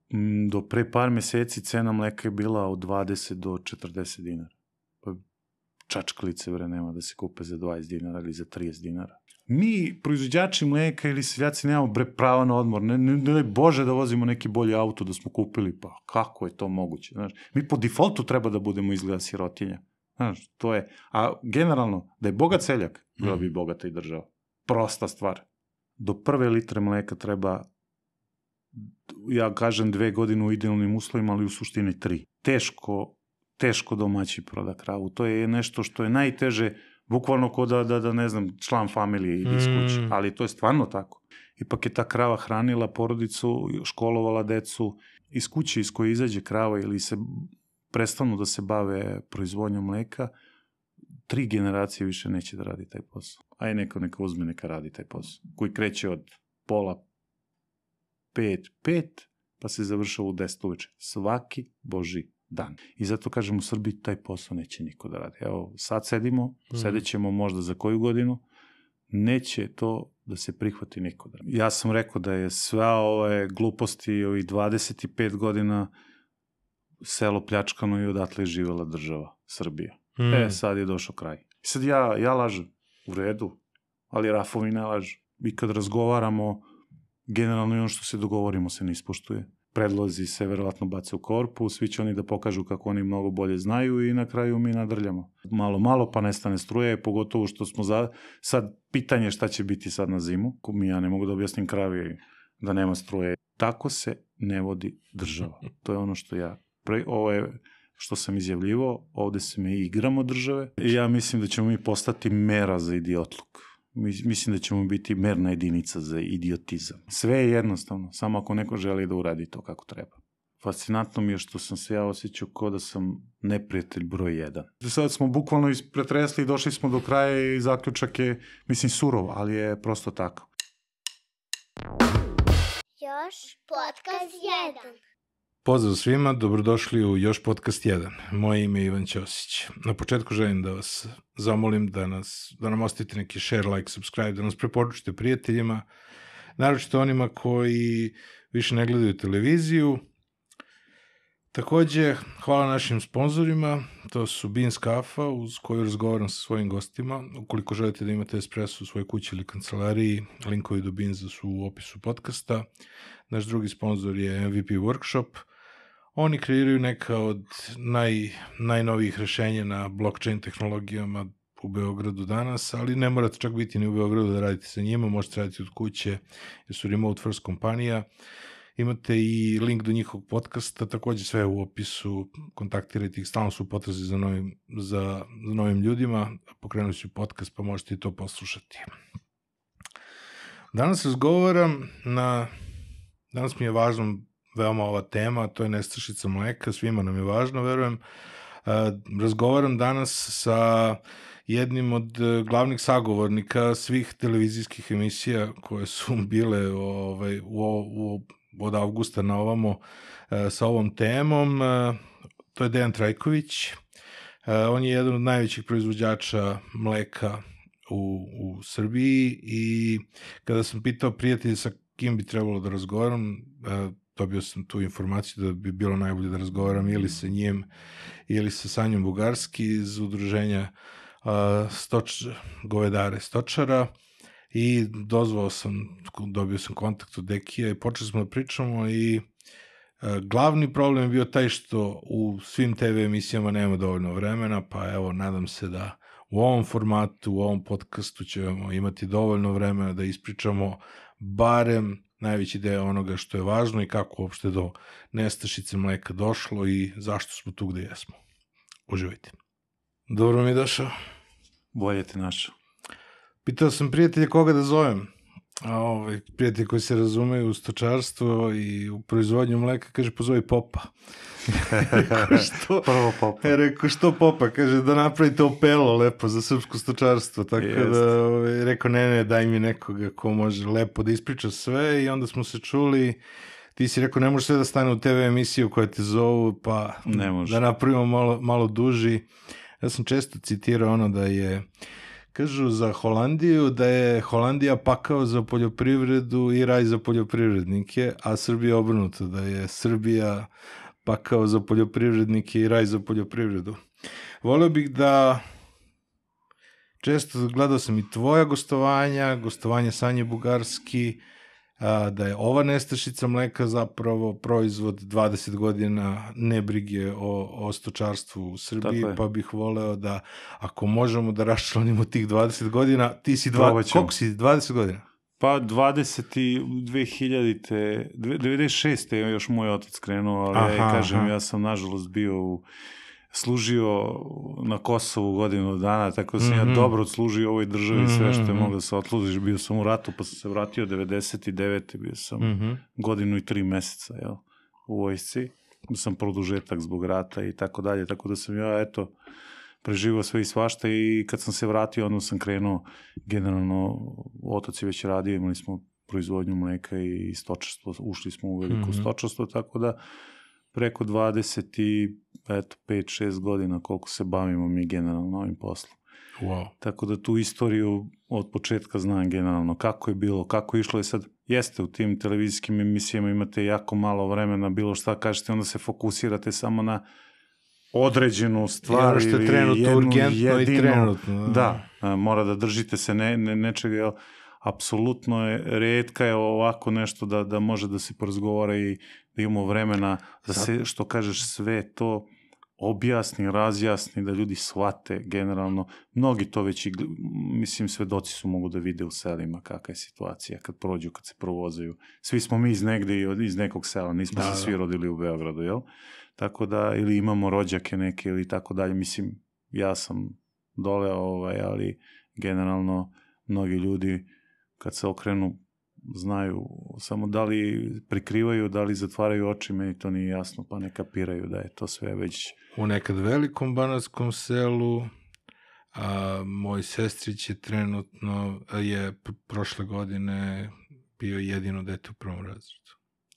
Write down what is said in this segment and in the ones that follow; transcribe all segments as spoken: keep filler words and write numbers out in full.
do pre par meseci cena mleka je bila od dvadeset do četrdeset dinara. Pa čačkalice, bre, nema da se kupe za dvadeset dinara ili za trideset dinara. Mi, proizvođači mleka ili seljaci, nemamo, bre, prava na odmor. Ne, ne, ne Bože da vozimo neki bolji auto da smo kupili, pa kako je to moguće? Znaš, mi po defaultu treba da budemo izgleda sirotinja. Znaš, to je, a generalno, da je bogat seljak, bila bi bogata i država. Prosta stvar. Do prve litre mleka treba, ja kažem, dve godine u idealnim uslovima, ali u suštini tri. Teško, teško domaći proda kravu. To je nešto što je najteže, bukvalno ko da, da, da ne znam, član familije ide iz kuće. Mm. Ali to je stvarno tako. Ipak je ta krava hranila porodicu, školovala decu. Iz kuće iz koje izađe krava ili se prestanu da se bave proizvodnjom mleka, tri generacije više neće da radi taj posao. Aj neko neka uzme, neka radi taj posao. Koji kreće od pola pet, pet, pa se završava u deset uveče. Svaki boži dan. I zato kažem, u Srbiji taj posao neće niko da radi. Evo, sad sedimo, mm. sedećemo možda za koju godinu, neće to da se prihvati niko da radi. Ja sam rekao da je sve ove gluposti, ovih dvadeset pet godina selo pljačkano i odatle je živela država, Srbija. Mm. E, sad je došao kraj. Sad ja, ja lažem, u redu, ali Rafovi ne lažu. I kad razgovaramo, generalno i ono što se dogovorimo se ne ispoštuje. Predlozi se verovatno bace u korpu, svi će oni da pokažu kako oni mnogo bolje znaju i na kraju mi nadrljamo. Malo, malo pa nestane struje, pogotovo što smo za... Sad pitanje šta će biti sad na zimu, ko mi ja ne mogu da objasnim kravi da nema struje. Tako se ne vodi država. To je ono što ja... Pre... Ovo je što sam izjavljivao, ovde se me igramo države i ja mislim da ćemo mi postati mera za idiotluk. Mislim da ćemo biti merna jedinica za idiotizam. Sve je jednostavno, samo ako neko želi da uradi to kako treba. Fascinantno mi je što sam se ja osjećao kao da sam neprijatelj broj jedan. Sad smo bukvalno pretresli i došli smo do kraja i zaključak je, mislim, surov, ali je prosto tako. Još podcast jedan. Pozdrav svima, dobrodošli u Još podcast jedan. Moje ime je Ivan Ćosić. Na početku želim da vas zamolim da, nas, da nam ostavite neki share, like, subscribe, da nas preporučite prijateljima, naročito onima koji više ne gledaju televiziju. Takođe, hvala našim sponzorima, to su Beans Kafa, uz koju razgovaram sa svojim gostima. Ukoliko želite da imate espresso u svojoj kući ili kancelariji, linkovi do Beansa su u opisu podcasta. Naš drugi sponzor je M V P Workshop. Oni kreiraju neka od naj, najnovijih rešenja na blockchain tehnologijama u Beogradu danas, ali ne morate čak biti ni u Beogradu da radite sa njima, možete raditi od kuće, jer su remote first kompanija. Imate i link do njihovog podcasta, takođe sve u opisu, kontaktirajte ih, stalno su u potrazi za novim, za, za novim ljudima, pokrenuli su podcast pa možete i to poslušati. Danas razgovaram na, danas mi je važno veoma ova tema, to je nestašica mleka, svima nam je važno, verujem. Razgovaram danas sa jednim od glavnih sagovornika svih televizijskih emisija koje su bile ovaj, u, u, od avgusta na ovamo sa ovom temom. To je Dejan Trajković. On je jedan od najvećih proizvođača mleka u, u Srbiji i kada sam pitao prijatelja sa kim bi trebalo da razgovaram, dobio sam tu informaciju da bi bilo najbolje da razgovaram ili sa njim ili sa Sanjom Bugarski iz udruženja uh, stoč, govedare stočara i dozvao sam, dobio sam kontakt od Dekija i počeli smo da pričamo i uh, glavni problem je bio taj što u svim te ve emisijama nema dovoljno vremena, pa evo nadam se da u ovom formatu, u ovom podcastu ćemo imati dovoljno vremena da ispričamo barem najveći deo onoga što je važno i kako uopšte do nestašice mleka došlo i zašto smo tu gde jesmo. Uživajte. Dobro mi je došao. Bolje te našao. Pitao sam prijatelja koga da zovem. A ovaj, prijatelji koji se razumeju u stočarstvo i u proizvodnju mleka, kaže pozovi Popa. Rekao, što? Prvo Popa. Rekao što Popa, kaže da napravite opelo lepo za srpsko stočarstvo, tako Jest. da ovaj, rekao ne ne daj mi nekoga ko može lepo da ispriča sve i onda smo se čuli, ti si rekao ne može sve da stane u te ve emisiju koja te zovu, pa da napravimo malo, malo duži. Ja sam često citirao ono da je kažu za Holandiju da je Holandija pakao za poljoprivredu i raj za poljoprivrednike, a Srbija obrnuto, da je Srbija pakao za poljoprivrednike i raj za poljoprivredu. Voleo bih da, često gledao sam i tvoja gostovanja, gostovanje Sanje Bugarski, a, da je ova nestašica mleka zapravo proizvod dvadeset godina nebrige o, o stočarstvu u Srbiji, pa bih voleo da, ako možemo da raščlanimo tih dvadeset godina, ti si dva, koliko si, dvadeset godina? Pa dvadeset i dve hiljadite, devedeset šeste je još moj otac krenuo, ali aha, ja kažem, aha. ja sam nažalost bio u služio na Kosovu godinu dana, tako da sam mm-hmm. ja dobro odslužio ovoj državi mm-hmm. sve što je moglo da se odslužiš. Bio sam u ratu, pa sam se vratio devedeset devete bio sam mm-hmm. godinu i tri meseca jel, u vojsci. Bio sam produžetak zbog rata i tako dalje, tako da sam ja, eto, preživao sve i svašta i kad sam se vratio, onda sam krenuo, generalno, otac je već radio, imali smo proizvodnju mleka i stočarstvo, ušli smo u veliko mm-hmm. stočarstvo, tako da preko dvadeset pet šest godina koliko se bavimo mi generalno ovim poslom. Wow. Tako da tu istoriju od početka znam generalno kako je bilo, kako je išlo i sad jeste u tim televizijskim emisijama imate jako malo vremena, bilo šta kažete, onda se fokusirate samo na određenu stvar što je trenutno urgentno i trenutno. Da, da, mora da držite se ne, ne, nečega, jel, apsolutno je, redka je ovako nešto da, da može da se porazgovara i da imamo vremena da se, što kažeš, sve to objasni, razjasni, da ljudi shvate generalno. Mnogi to već i, mislim, svedoci su mogu da vide u selima kakva je situacija kad prođu, kad se provozaju. Svi smo mi iz negde i iz nekog sela, nismo da, se svi rodili u Beogradu, jel? Tako da, ili imamo rođake neke ili tako dalje. Mislim, ja sam dole, ovaj, ali generalno mnogi ljudi kad se okrenu znaju samo da li prikrivaju, da li zatvaraju oči, meni to nije jasno, pa ne kapiraju da je to sve već... U nekad velikom banatskom selu, a, moj sestrić je trenutno, je prošle godine bio jedino dete u prvom razredu.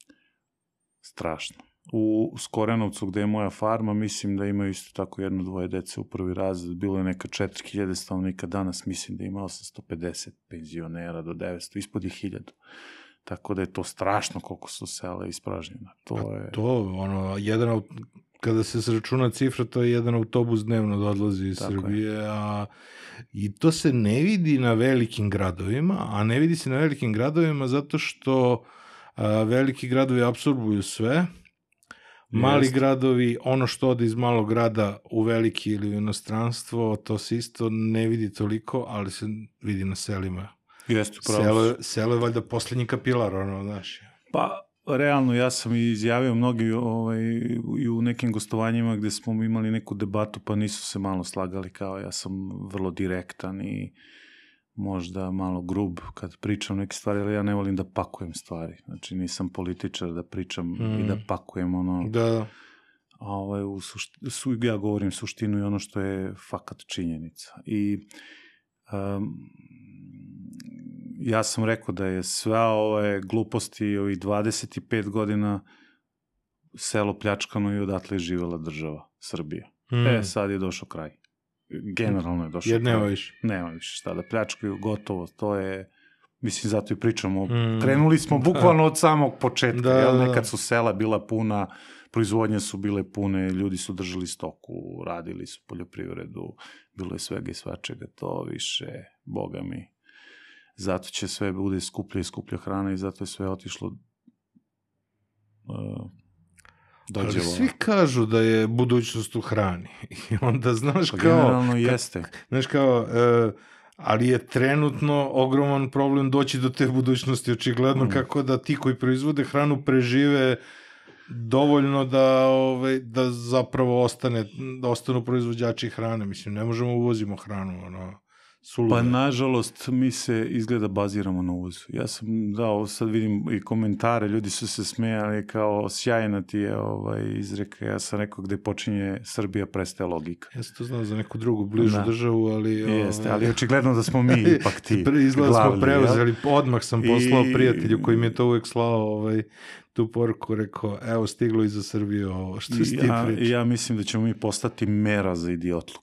Strašno. U Skorenovcu gde je moja farma, mislim da imaju isto tako jedno, dvoje dece u prvi razred, bilo je neka četiri hiljade stanovnika, danas mislim da ima osamsto pedeset penzionera do devetsto, ispod je hiljadu. Tako da je to strašno koliko su sela ispražnjena. To je... To, ono, jedan, kada se sračuna cifra, to je jedan autobus dnevno da odlazi iz tako Srbije, je. A i to se ne vidi na velikim gradovima, a ne vidi se na velikim gradovima zato što a, veliki gradovi apsorbuju sve. Mali Jest. gradovi, ono što ode iz malog grada u veliki ili u inostranstvo, to se isto ne vidi toliko, ali se vidi na selima. Jeste, pravo. Selo, selo je valjda poslednji kapilar, ono, znaš. Pa, realno, ja sam izjavio mnogi ovaj, i u nekim gostovanjima gde smo imali neku debatu, pa nisu se malo slagali, kao ja sam vrlo direktan i možda malo grub kad pričam neke stvari, ali ja ne volim da pakujem stvari. Znači, nisam političar da pričam mm. i da pakujem ono... Da, da. A ovaj, u sušti, su, ja govorim suštinu i ono što je fakat činjenica. I um, ja sam rekao da je sve ove gluposti ovih dvadeset pet godina selo pljačkano i odatle je živela država Srbija. Mm. E, sad je došao kraj. Generalno je došao. Jer nema više. Nema više šta da pljačkaju, gotovo, to je, mislim, zato i pričamo, mm. krenuli smo bukvalno od samog početka, da, jel, nekad su sela bila puna, proizvodnje su bile pune, ljudi su držali stoku, radili su poljoprivredu, bilo je svega i svačega, to više, boga mi, zato će sve bude skuplja i skuplja hrana i zato je sve otišlo uh, Ali svi kažu da je budućnost u hrani. I onda, znaš, pa kao... Generalno jeste. Znaš, kao... Uh, ali je trenutno ogroman problem doći do te budućnosti, očigledno mm. kako da ti koji proizvode hranu prežive dovoljno da, ovaj, da zapravo ostane, da ostanu proizvođači hrane. Mislim, ne možemo uvozimo hranu, ono... Sulude. Pa, nažalost, mi se izgleda baziramo na uvozu. Ja sam dao, sad vidim i komentare, ljudi su se smejali kao sjajna ti je ovaj, izreka. Ja sam rekao gde počinje Srbija, prestaje logika. Ja sam to znao za neku drugu bližu da. državu, ali... Jeste, ali očigledno da smo mi ipak ti izgleda glavni. Smo preuzeli, ja? Odmah sam poslao I... prijatelju koji mi je to uvek slao ovaj, tu poruku, rekao, evo stiglo i za Srbiju ovo što si ti ja, priča. Ja mislim da ćemo mi postati mera za idiotluk.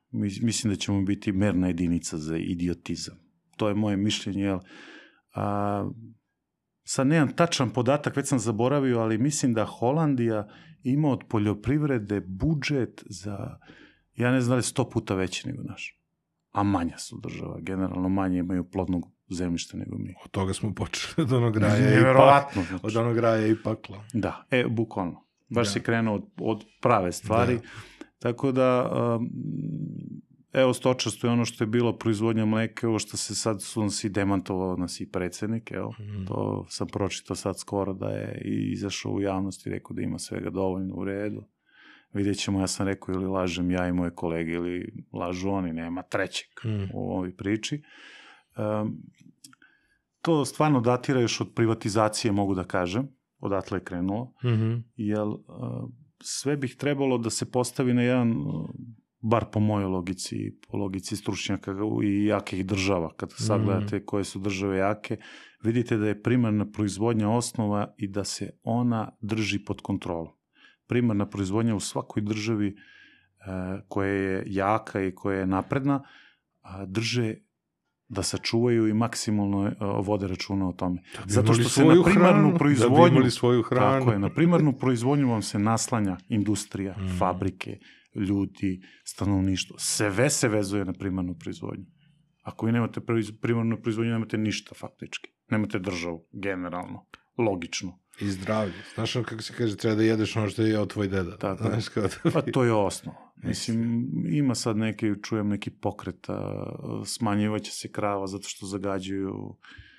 mislim da ćemo biti merna jedinica za idiotizam. To je moje mišljenje, jel? A, sad nemam tačan podatak, već sam zaboravio, ali mislim da Holandija ima od poljoprivrede budžet za, ja ne znam da li sto puta veći nego naš. A manja su država, generalno manje imaju plodnog zemljišta nego mi. Od toga smo počeli, od onog raja i Nevjerovatno, pakla. znači. Od onog raja i pakla. Da, e, bukvalno. Baš Da. si krenuo od, od prave stvari. Da. Tako da, um, evo, stočarstvo je ono što je bilo proizvodnja mleka, ovo što se sad su nas i demantovao nas i predsjednik, evo. Mm. To sam pročitao sad skoro da je i izašao u javnost i rekao da ima svega dovoljno u redu. Vidjet ćemo, ja sam rekao ili lažem ja i moje kolege ili lažu oni, nema trećeg Mm. u ovoj priči. Um, to stvarno datira još od privatizacije, mogu da kažem, odatle je krenulo, Mm-hmm. jer uh, sve bih trebalo da se postavi na jedan, uh, bar po mojoj logici, po logici stručnjaka i jakih država. Kad sagledate koje su države jake, vidite da je primarna proizvodnja osnova i da se ona drži pod kontrolom. Primarna proizvodnja u svakoj državi uh, koja je jaka i koja je napredna, uh, drže da sačuvaju i maksimalno uh, vode računa o tome. Zato što se na primarnu hranu, proizvodnju, da bi imali svoju hranu. tako je, na primarnu proizvodnju vam se naslanja industrija, Mm. fabrike, ljudi, stanovništvo. Sve se vezuje na primarnu proizvodnju. Ako vi nemate proiz- primarnu proizvodnju, nemate ništa faktički. Nemate državu, generalno, logično. I zdravlje. Znaš ono kako se kaže, treba da jedeš ono što je jeo tvoj deda. Tako je. Znaš kao da... Pa to je osnova. Mislim, ima sad neki, čujem neki pokret, smanjivaće se krava zato što zagađuju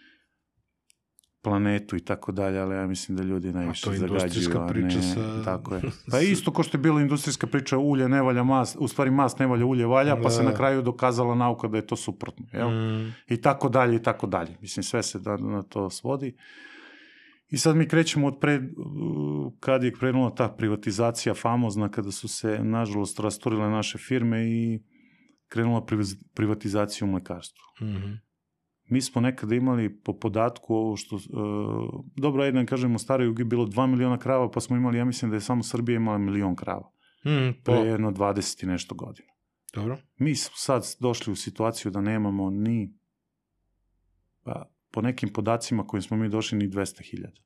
planetu i tako dalje, ali ja mislim da ljudi najviše to je zagađuju. industrijska a priča ne, sa- Tako je. Pa isto ko što je bila industrijska priča, ulje ne valja mast, u stvari mast ne valja, ulje valja, pa Da. se na kraju dokazala nauka da je to suprotno. Jel? Mm. I tako dalje, i tako dalje. Mislim, sve se da, na to svodi. I sad mi krećemo od pred, kad je krenula ta privatizacija famozna, kada su se, nažalost, rasturile naše firme i krenula priv- privatizacija u mlekarstvu. Mhm. Mi smo nekada imali po podatku ovo što, uh, dobro, ajde da kažemo, u staroj Jugi bilo dva miliona krava, pa smo imali, ja mislim da je samo Srbija imala milion krava. Mm, Pre po... jedno dvadeset i nešto godina. Dobro. Mi smo sad došli u situaciju da nemamo ni, pa, po nekim podacima kojim smo mi došli, ni dvesta hiljada.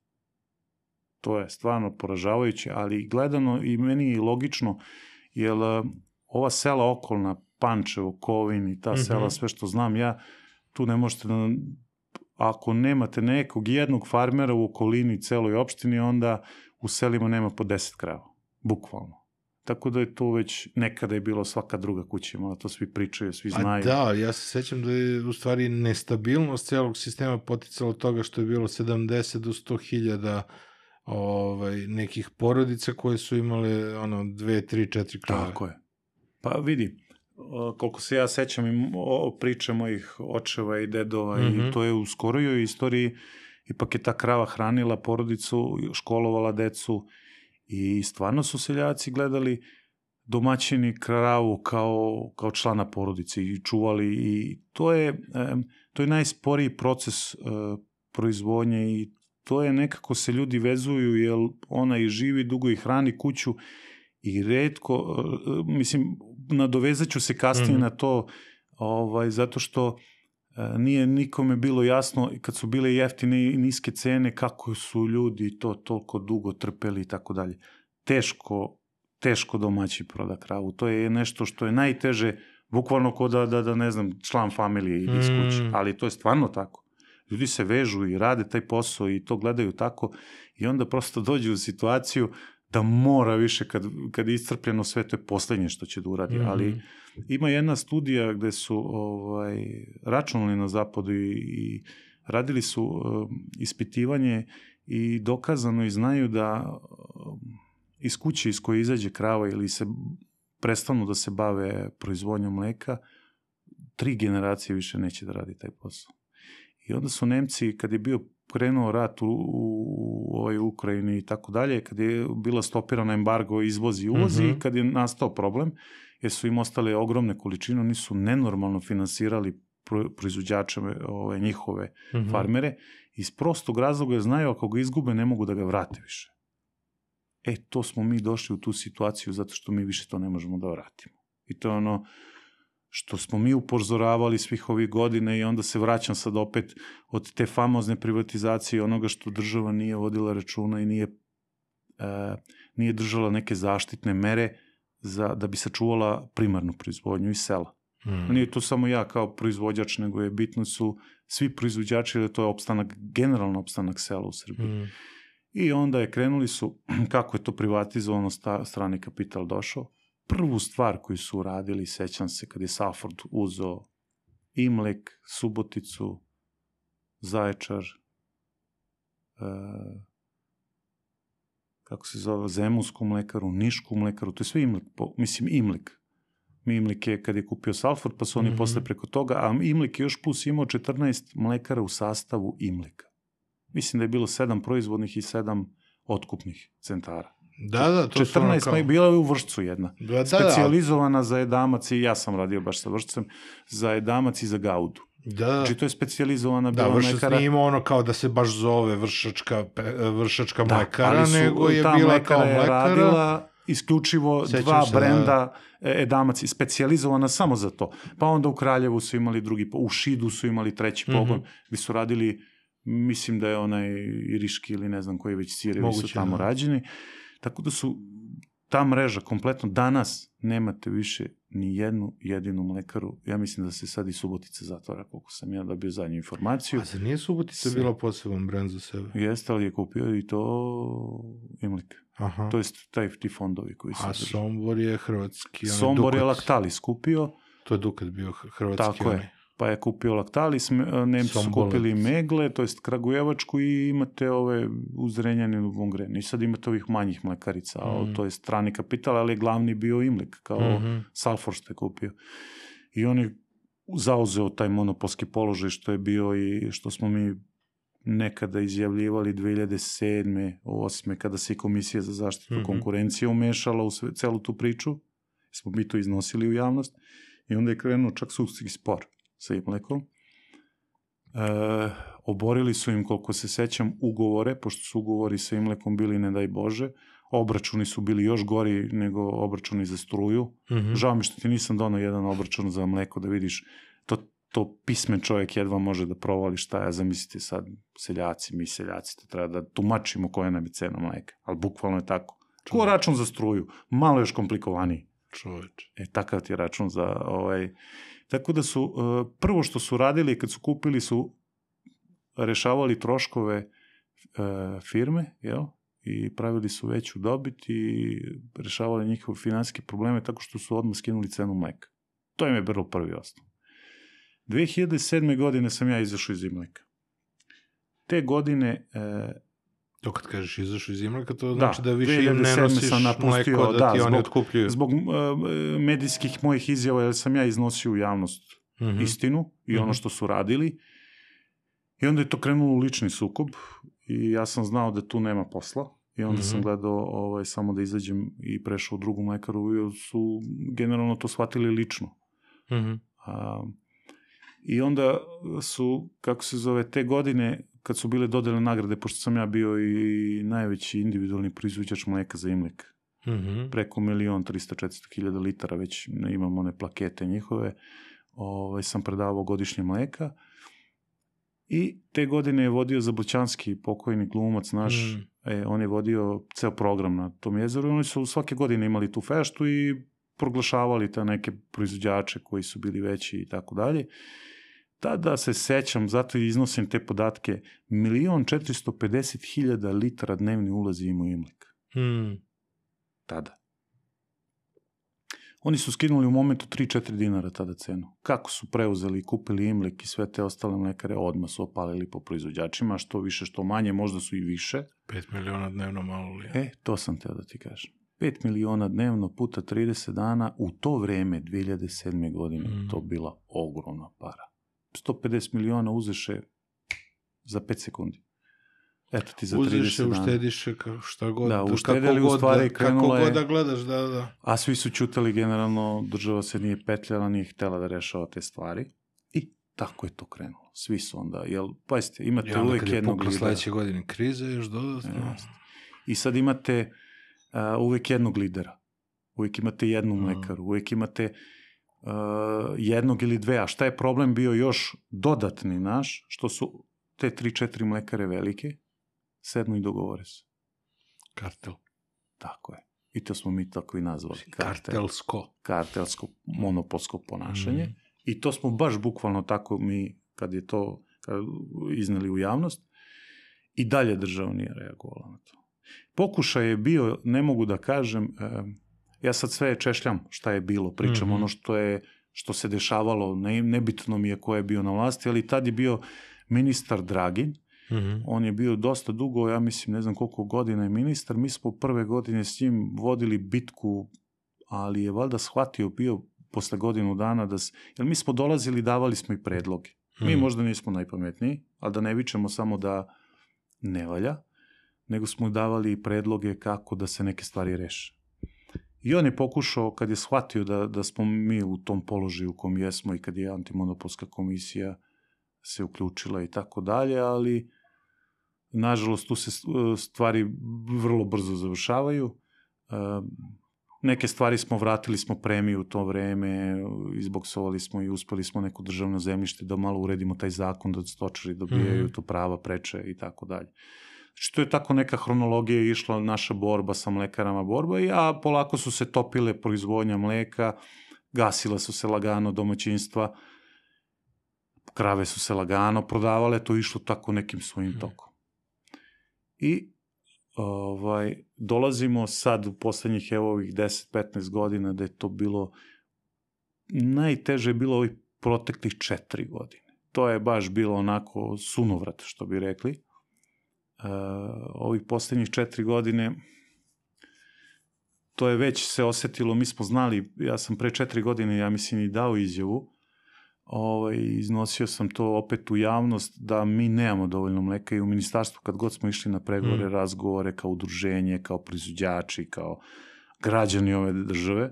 To je stvarno poražavajuće, ali gledano i meni je logično, jer uh, ova sela okolna, Pančevo, Kovin i ta Mhm. sela, sve što znam ja, tu ne možete da, ako nemate nekog jednog farmera u okolini celoj opštini, onda u selima nema po deset krava, bukvalno. Tako da je to već, nekada je bilo svaka druga kuća imala, to svi pričaju, svi A znaju. da, ja se sećam da je u stvari nestabilnost celog sistema poticala od toga što je bilo sedamdeset do sto hiljada ovaj, nekih porodica koje su imale ono, dve, tri, četiri krave. Tako je. Pa vidi, o, koliko se ja sećam i o priče mojih očeva i dedova, Mhm. i to je u skorojoj istoriji, ipak je ta krava hranila porodicu, školovala decu i stvarno su seljaci gledali domaćini kravu kao, kao člana porodice i čuvali, i to je, em, to je najsporiji proces e, proizvodnje i to je nekako se ljudi vezuju, jer ona i živi dugo i hrani kuću i retko, e, mislim, nadovezat ću se kasnije Mhm. na to, ovaj, zato što e, nije nikome bilo jasno kad su bile jeftine i niske cene kako su ljudi to toliko dugo trpeli i tako dalje. Teško, teško domaći proda kravu. To je nešto što je najteže, bukvalno ko da, da, da ne znam, član familije ide iz kuće. Mm. Ali to je stvarno tako. Ljudi se vežu i rade taj posao i to gledaju tako i onda prosto dođu u situaciju da mora više, kad, kad je iscrpljeno sve, to je poslednje što će da uradi. Mhm. Ali ima jedna studija gde su ovaj, računali na zapadu i, i radili su um, ispitivanje i dokazano i znaju da um, iz kuće iz koje izađe krava ili se prestanu da se bave proizvodnjom mleka, tri generacije više neće da radi taj posao. I onda su Nemci, kad je bio krenuo rat u, u, u ovoj Ukrajini i tako dalje, kad je bila stopirana embargo izvozi i uvozi, Mhm. kad je nastao problem, jer su im ostale ogromne količine, oni su nenormalno finansirali pro, proizvođače ove, njihove Mhm. farmere, iz prostog razloga znaju ako ga izgube ne mogu da ga vrate više. E, to smo mi došli u tu situaciju zato što mi više to ne možemo da vratimo. I to je ono, što smo mi upozoravali svih ovih godina i onda se vraćam sad opet od te famozne privatizacije onoga što država nije vodila računa i nije, e, nije držala neke zaštitne mere za, da bi sačuvala primarnu proizvodnju iz sela. Mm. Nije to samo ja kao proizvođač, nego je bitno su svi proizvođači, da to je opstanak, generalno opstanak sela u Srbiji. Mm. I onda je krenuli su, kako je to privatizovano, strani kapital došao. Prvu stvar koju su uradili, sećam se, kad je Salford uzeo Imlek, Suboticu, Zaječar, e, kako se zove, Zemunsku mlekaru, Nišku mlekaru, to je sve Imlek, po, mislim Imlek. Imlek je kad je kupio Salford, pa su oni mm-hmm. posle preko toga, a Imlek je još plus imao četrnaest mlekara u sastavu Imleka. Mislim da je bilo sedam proizvodnih i sedam otkupnih centara. Da, da, to četrnaest, su ono kao... bila je u Vršcu jedna. Da, da, specijalizovana za edamac i ja sam radio baš sa Vršcem, za edamac i za gaudu. Da. Znači to je specijalizovana bila da, mlekara. Da, Vršac nije imao ono kao da se baš zove vršačka, vršačka da, mlekara, su, nego je bila kao mlekara. Je radila isključivo Sećam dva se, brenda da. edamac i specijalizovana samo za to. Pa onda u Kraljevu su imali drugi, u Šidu su imali treći pogon, mm-hmm. gdje su radili, mislim da je onaj Iriški ili ne znam koji već sirevi su tamo da. rađeni. Tako da su ta mreža kompletno, danas nemate više ni jednu jedinu mlekaru. Ja mislim da se sad i Subotica zatvara, koliko sam ja dobio zadnju informaciju. A zar nije Subotica se... bila poseban brend za sebe? Jeste, ali je kupio i to Imlek. Aha. To je taj, ti fondovi koji su... A drži. Sombor je hrvatski... Sombor Dukat. Je Lactalis kupio. To je Dukat bio hrvatski. Tako je. Pa je kupio Lactalis, Nemci su kupili Megle, to jest Kragujevačku i imate ove u Zrenjaninu, Vongren. I sad imate ovih manjih mlekarica, mm. ali to je strani kapital, ali je glavni bio Imlek, kao mm-hmm. Salford što je kupio. I on je zauzeo taj monopolski položaj što je bio i što smo mi nekada izjavljivali dve hiljade sedme, osme kada se i Komisija za zaštitu mm-hmm. konkurencije umešala u sve, celu tu priču. Smo mi to iznosili u javnost i onda je krenuo čak sudski spor sa Imlekom. E, oborili su im, koliko se sećam, ugovore, pošto su ugovori sa Imlekom bili, ne daj Bože, obračuni su bili još gori nego obračuni za struju. Mm-hmm. Žao mi što ti nisam donao jedan obračun za mleko, da vidiš, to, to pismen čovjek jedva može da provali šta je, zamislite sad seljaci, mi seljaci, to treba da tumačimo koja nam je cena mleka, ali bukvalno je tako. Ko račun za struju? Malo još komplikovaniji. Čovječ. E, takav ti je račun za ovaj... Tako da su, prvo što su radili kad su kupili su rešavali troškove firme, jel? I pravili su veću dobit i rešavali njihove finansijske probleme tako što su odmah skinuli cenu mleka. To im je bilo prvi osnov. dve hiljade sedme godine sam ja izašao iz Imleka. Te godine... To kad kažeš izašao iz Imleka, to znači da, da više im ne nosiš mleko, da, da ti oni otkupljuju. Zbog uh, medijskih mojih izjava, jer sam ja iznosio u javnost mm-hmm. istinu i mm-hmm. ono što su radili. I onda je to krenulo u lični sukob i ja sam znao da tu nema posla. I onda mm-hmm. sam gledao ovaj, samo da izađem i prešao u drugu mlekaru i su generalno to shvatili lično. Mm-hmm. Uh, I onda su, kako se zove, te godine... kad su bile dodele nagrade, pošto sam ja bio i najveći individualni proizvođač mleka za Imlek. Mm-hmm. Preko milion, trista, četiristo hiljada litara, već imam one plakete njihove, ovaj, sam predavao godišnje mleka. I te godine je vodio Zaboćanski, pokojni glumac naš, mm. e, on je vodio ceo program na tom jezeru i oni su svake godine imali tu feštu i proglašavali te neke proizvođače koji su bili veći i tako dalje. Tada se sećam, zato i iznosim te podatke, milion četiristo pedeset hiljada litara dnevni ulazi ima Imlek. Hmm. Tada. Oni su skinuli u momentu tri do četiri dinara tada cenu. Kako su preuzeli i kupili Imlek i sve te ostale mlekare, odmah su opalili po proizvođačima, što više, što manje, možda su i više. Pet miliona dnevno malo li je? E, to sam teo da ti kažem. Pet miliona dnevno puta trideset dana, u to vreme, dve hiljade sedme godine, hmm. to bila ogromna para. sto pedeset miliona uzeše za pet sekundi. Eto ti za trideset dana. Uzeše, uštediše, šta god. Da, uštedili u stvari, krenula je... Kako god da gledaš, da, da. A svi su čutali, generalno, država se nije petljala, nije htjela da rešava te stvari. I tako je to krenulo. Svi su onda, jel, pazite, imate ja, uvijek jednog lidera. I onda kad je pukla sledeće godine krize, još dodatno. Ja. I sad imate uh, uvijek jednog lidera. Uvijek imate jednu mlekaru. Uvijek imate... uh, jednog ili dve. A šta je problem bio još dodatni naš, što su te tri, četiri mlekare velike, sednu i dogovore se. Kartel. Tako je. I to smo mi tako i nazvali. Kartel. Kartelsko. Kartelsko, monopolsko ponašanje. Mm. I to smo baš bukvalno tako mi, kad je to kad izneli u javnost, i dalje država nije reagovala na to. Pokušaj je bio, ne mogu da kažem, eh, ja sad sve češljam šta je bilo, pričam Mhm. ono što je, što se dešavalo, ne, nebitno mi je ko je bio na vlasti, ali tad je bio ministar Dragin, Mhm. on je bio dosta dugo, ja mislim, ne znam koliko godina je ministar, mi smo prve godine s njim vodili bitku, ali je valjda shvatio bio posle godinu dana da, s- jer mi smo dolazili, davali smo i predloge. Mi Mhm. možda nismo najpametniji, ali da ne vičemo samo da ne valja, nego smo davali i predloge kako da se neke stvari reše. I on je pokušao, kad je shvatio da, da smo mi u tom položaju u kom jesmo i kad je antimonopolska komisija se uključila i tako dalje, ali nažalost tu se uh, stvari vrlo brzo završavaju. Uh, Neke stvari smo vratili, smo premiju u to vreme, izboksovali smo i uspeli smo neko državno zemljište da malo uredimo taj zakon, da stočari dobijaju Mhm. to prava preče i tako dalje. Znači, to je tako neka hronologija išla, naša borba sa mlekarama, borba, i a polako su se topile proizvodnja mleka, gasila su se lagano domaćinstva, krave su se lagano prodavale, to je išlo tako nekim svojim Mhm. tokom. I ovaj, dolazimo sad u poslednjih evo ovih deset petnaest godina da je to bilo, najteže je bilo ovih proteklih četiri godine. To je baš bilo onako sunovrat, što bi rekli. Uh, ovih poslednjih četiri godine to je već se osetilo, mi smo znali, ja sam pre četiri godine, ja mislim, i dao izjavu, ovaj, iznosio sam to opet u javnost, da mi nemamo dovoljno mleka i u ministarstvu, kad god smo išli na pregovore, Mm. razgovore, kao udruženje, kao proizvođači, kao građani ove države,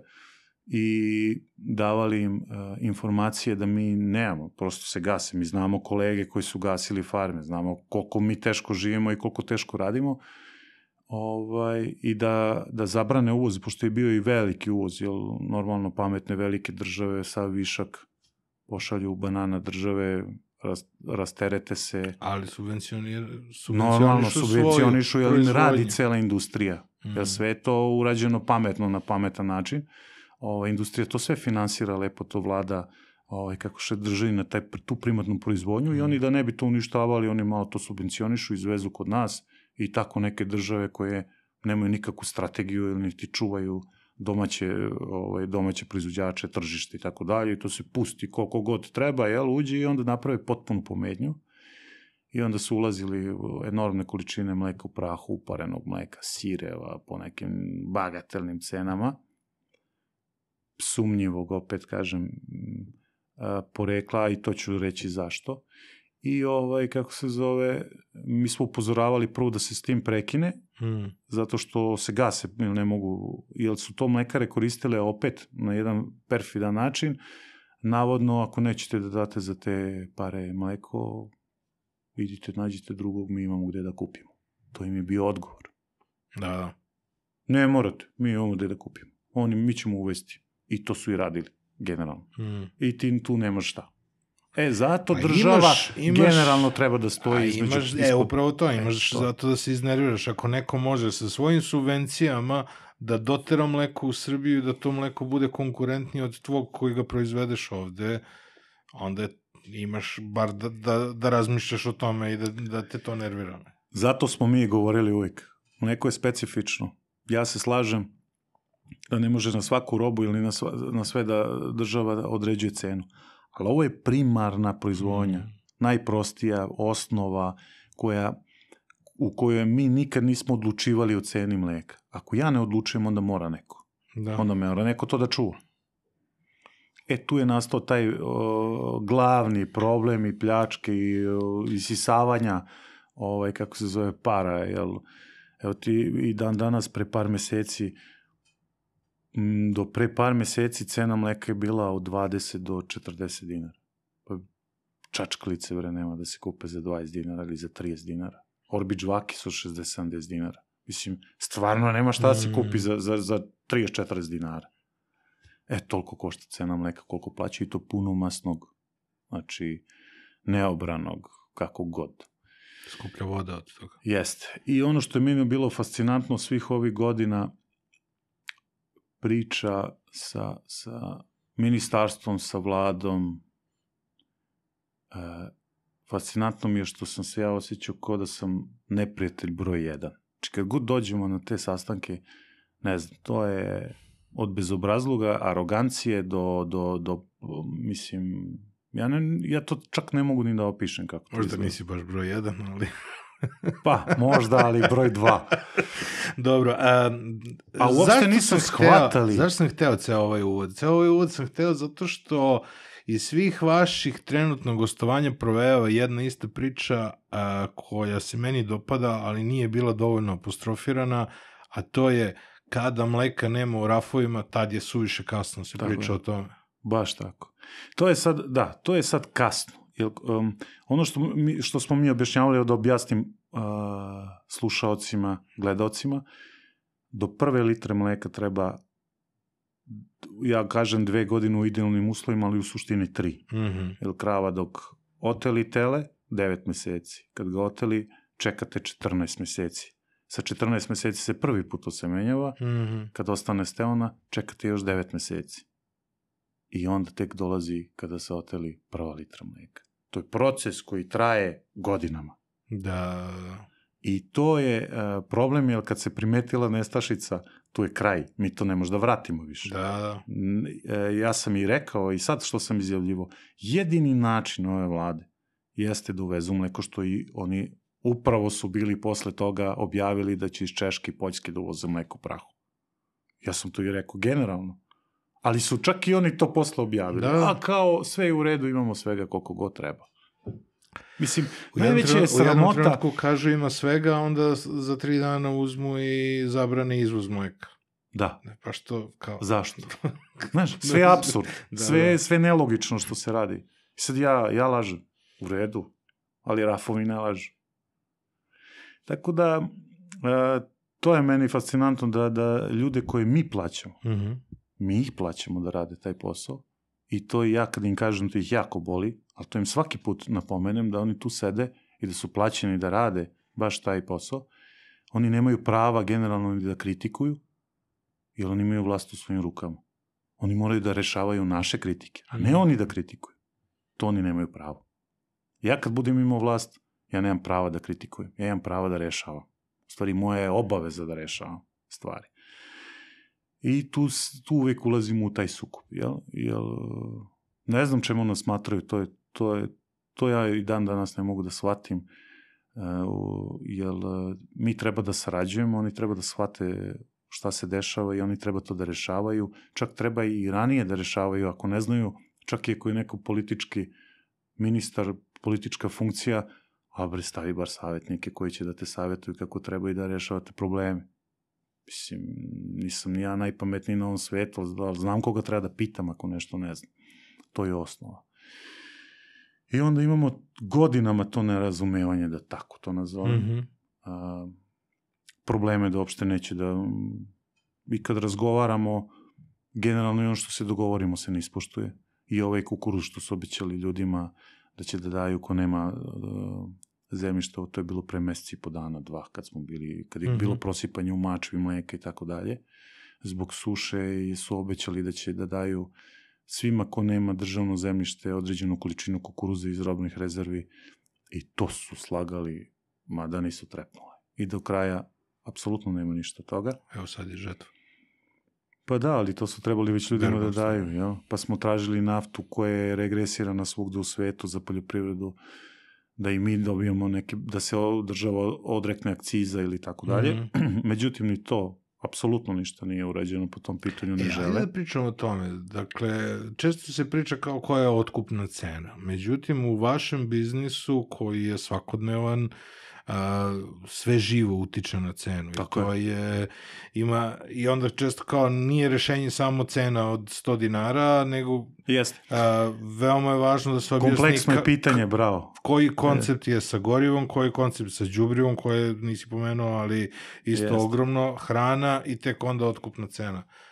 i davali im uh, informacije da mi nemamo, prosto se gase. Mi znamo kolege koji su gasili farme, znamo koliko mi teško živimo i koliko teško radimo, ovaj, i da, da zabrane uvoz, pošto je bio i veliki uvoz, jer normalno pametne velike države sav višak pošalju u banana države, ras, rasterete se. Ali subvencionir, Normalno subvencionišu subvencionišu, jer im proizvodnju. radi cela industrija. Mm. Jer sve je to urađeno pametno, na pametan način. Ova, industrija to sve finansira, lepo to vlada, ovaj, kako še drži na taj, tu primarnu proizvodnju, i oni da ne bi to uništavali, oni malo to subvencionišu, izvezu kod nas, i tako neke države koje nemaju nikakvu strategiju ili niti čuvaju domaće, ovaj, domaće proizvođače, tržište i tako dalje, i to se pusti koliko god treba, jel, uđe i onda naprave potpunu pomednju. I onda su ulazili u enormne količine mleka u prahu, uparenog mleka, sireva, po nekim bagatelnim cenama, sumnjivog, opet kažem, porekla, i to ću reći zašto. I ovaj, kako se zove, mi smo upozoravali prvo da se s tim prekine, Mm. zato što se gase, ili ne mogu, jer su to mlekare koristile opet na jedan perfidan način. Navodno, ako nećete da date za te pare mleko, idite, nađite drugog, mi imamo gde da kupimo. To im je bio odgovor. Da, da. Ne morate, mi imamo gde da kupimo. Oni, mi ćemo uvesti. I to su i radili, generalno. Mm. I ti tu nemaš šta. E, zato A država imaš- imaš- generalno treba da A stoji između... imaš, e, ispod- upravo to, imaš E, to. zato da se iznerviraš. Ako neko može sa svojim subvencijama da dotera mleko u Srbiju i da to mleko bude konkurentnije od tvog koji ga proizvedeš ovde, onda imaš bar da, da, da razmišljaš o tome i da, da te to nervira. Zato smo mi govorili uvijek. Mleko je specifično. Ja se slažem da ne može na svaku robu ili na, sva, na sve da država određuje cenu. Ali ovo je primarna proizvodnja. Mm. Najprostija osnova koja, u kojoj mi nikad nismo odlučivali o ceni mleka. Ako ja ne odlučujem, onda mora neko. Da. Onda mora neko to da čuva. E, tu je nastao taj o, glavni problem i pljačke i o, isisavanja, ovaj, kako se zove, para, jel? Evo ti i dan danas, pre par meseci, m, do pre par meseci cena mleka je bila od dvadeset do četrdeset dinara. Pa čačkalice, bre, nema da se kupe za dvadeset dinara ili za trideset dinara. Orbi džvaki su šezdeset sedamdeset dinara. Mislim, stvarno nema šta da se kupi za, za, za trideset četrdeset dinara. E, toliko košta cena mleka, koliko plaća i to puno masnog, znači neobranog, kako god. Skuplja voda od toga. Jeste. I ono što je meni bilo fascinantno svih ovih godina, priča sa, sa ministarstvom, sa vladom, e, fascinantno mi je što sam se ja osjećao kao da sam neprijatelj broj jedan. Znači, kad god dođemo na te sastanke, ne znam, to je od bezobrazluga, arogancije do, do, do mislim, ja, ne, ja to čak ne mogu ni da opišem kako to Možda izgleda. nisi baš broj jedan, ali... Pa, možda, ali broj dva. Dobro. A, a uopšte nisu shvatali. Zašto sam hteo ceo ovaj uvod? Ceo ovaj uvod sam hteo zato što iz svih vaših trenutno gostovanja provejava jedna ista priča a, koja se meni dopada, ali nije bila dovoljno apostrofirana, a to je kada mleka nema u rafovima, tad je suviše kasno se Tako priča je. o tome. Baš tako. To je sad, da, to je sad kasno. Jer, um, ono što, mi, što smo mi objašnjavali, da objasnim uh, slušaocima, gledaocima, do prve litre mleka treba, ja kažem dve godine u idealnim uslovima, ali u suštini tri. Mm-hmm. Jer krava dok oteli tele, devet meseci. Kad ga oteli, čekate četrnaest meseci. Sa četrnaest meseci se prvi put osemenjava, Mm-hmm. kad ostane steona, čekate još devet meseci. I onda tek dolazi kada se oteli prva litra mleka. To je proces koji traje godinama. Da. I to je uh, problem, jer kad se primetila nestašica, tu je kraj. Mi to ne možda vratimo više. Da. N, e, ja sam i rekao, i sad što sam izjavljivo, jedini način ove vlade jeste da uvezu mleko, što i oni upravo su bili posle toga objavili da će iz Češke i Poljske da uvoze mleko u prahu. Ja sam to i rekao generalno. Ali su čak i oni to posle objavili. Da. A kao sve je u redu, imamo svega koliko god treba. Mislim, U jednom, najveća je trenutku, u jednom sramota... trenutku kažu ima svega, onda za tri dana uzmu i zabrane izvoz mleka. Da. Ne, pa što, kao... Zašto? Znaš, sve je apsurd. Da, sve, da. sve nelogično što se radi. I sad ja, ja lažem. U redu. Ali rafovi ne lažu. Tako da, e, to je meni fascinantno da, da ljude koje mi plaćamo, Mm-hmm. mi ih plaćamo da rade taj posao i to i ja kad im kažem to ih jako boli, ali to im svaki put napomenem da oni tu sede i da su plaćeni da rade baš taj posao. Oni nemaju prava generalno ni da kritikuju, jer oni imaju vlast u svojim rukama. Oni moraju da rešavaju naše kritike, a ne oni da kritikuju. To oni nemaju pravo. Ja kad budem imao vlast, ja nemam prava da kritikujem, ja imam prava da rešavam. U stvari, moja je obaveza da rešavam stvari. I tu, tu uvek ulazimo u taj sukob, jel? Jel, ne znam čemu nas smatraju, to je, to je, to ja i dan danas ne mogu da shvatim, uh, jel mi treba da sarađujemo, oni treba da shvate šta se dešava i oni treba to da rešavaju, čak treba i ranije da rešavaju, ako ne znaju, čak i ako je neko politički ministar, politička funkcija, a bre stavi bar savjetnike koji će da te savjetuju kako treba i da rešavate probleme. Mislim, nisam ni ja najpametniji na ovom svetu, ali znam koga treba da pitam ako nešto ne znam. To je osnova. I onda imamo godinama to nerazumevanje, da tako to nazovem. Mm-hmm. A, probleme da uopšte neće da... I kad razgovaramo, generalno i ono što se dogovorimo se ne ispoštuje. I ovaj kukuruz što su obećali ljudima da će da daju ko nema uh, zemljišta, to je bilo pre meseci i po dana, dva, kad smo bili, kad je mm-hmm. bilo prosipanje u mačvi, mleka i tako dalje. Zbog suše i su obećali da će da daju svima ko nema državno zemljište određenu količinu kukuruza iz robnih rezervi i to su slagali, mada nisu trepnule. I do kraja apsolutno nema ništa toga. Evo sad je žetva. Pa da, ali to su trebali već ljudima Verbo da daju, jel? Pa smo tražili naftu koja je regresirana svugde u svetu za poljoprivredu, da i mi dobijemo neke, da se država odrekne akciza ili tako dalje. Mm-hmm. Međutim, ni to, apsolutno ništa nije urađeno po tom pitanju, ne e, žele. Ajde da pričamo o tome. Dakle, često se priča kao koja je otkupna cena. Međutim, u vašem biznisu koji je svakodnevan, a, sve živo utiče na cenu. Tako I to je. je, ima, i onda često kao nije rešenje samo cena od sto dinara, nego Jeste. a, veoma je važno da se objasni Kompleksno je ka, pitanje, bravo. koji koncept je sa gorivom, koji koncept sa đubrivom, koje nisi pomenuo, ali isto Jeste. ogromno, hrana i tek onda otkupna cena.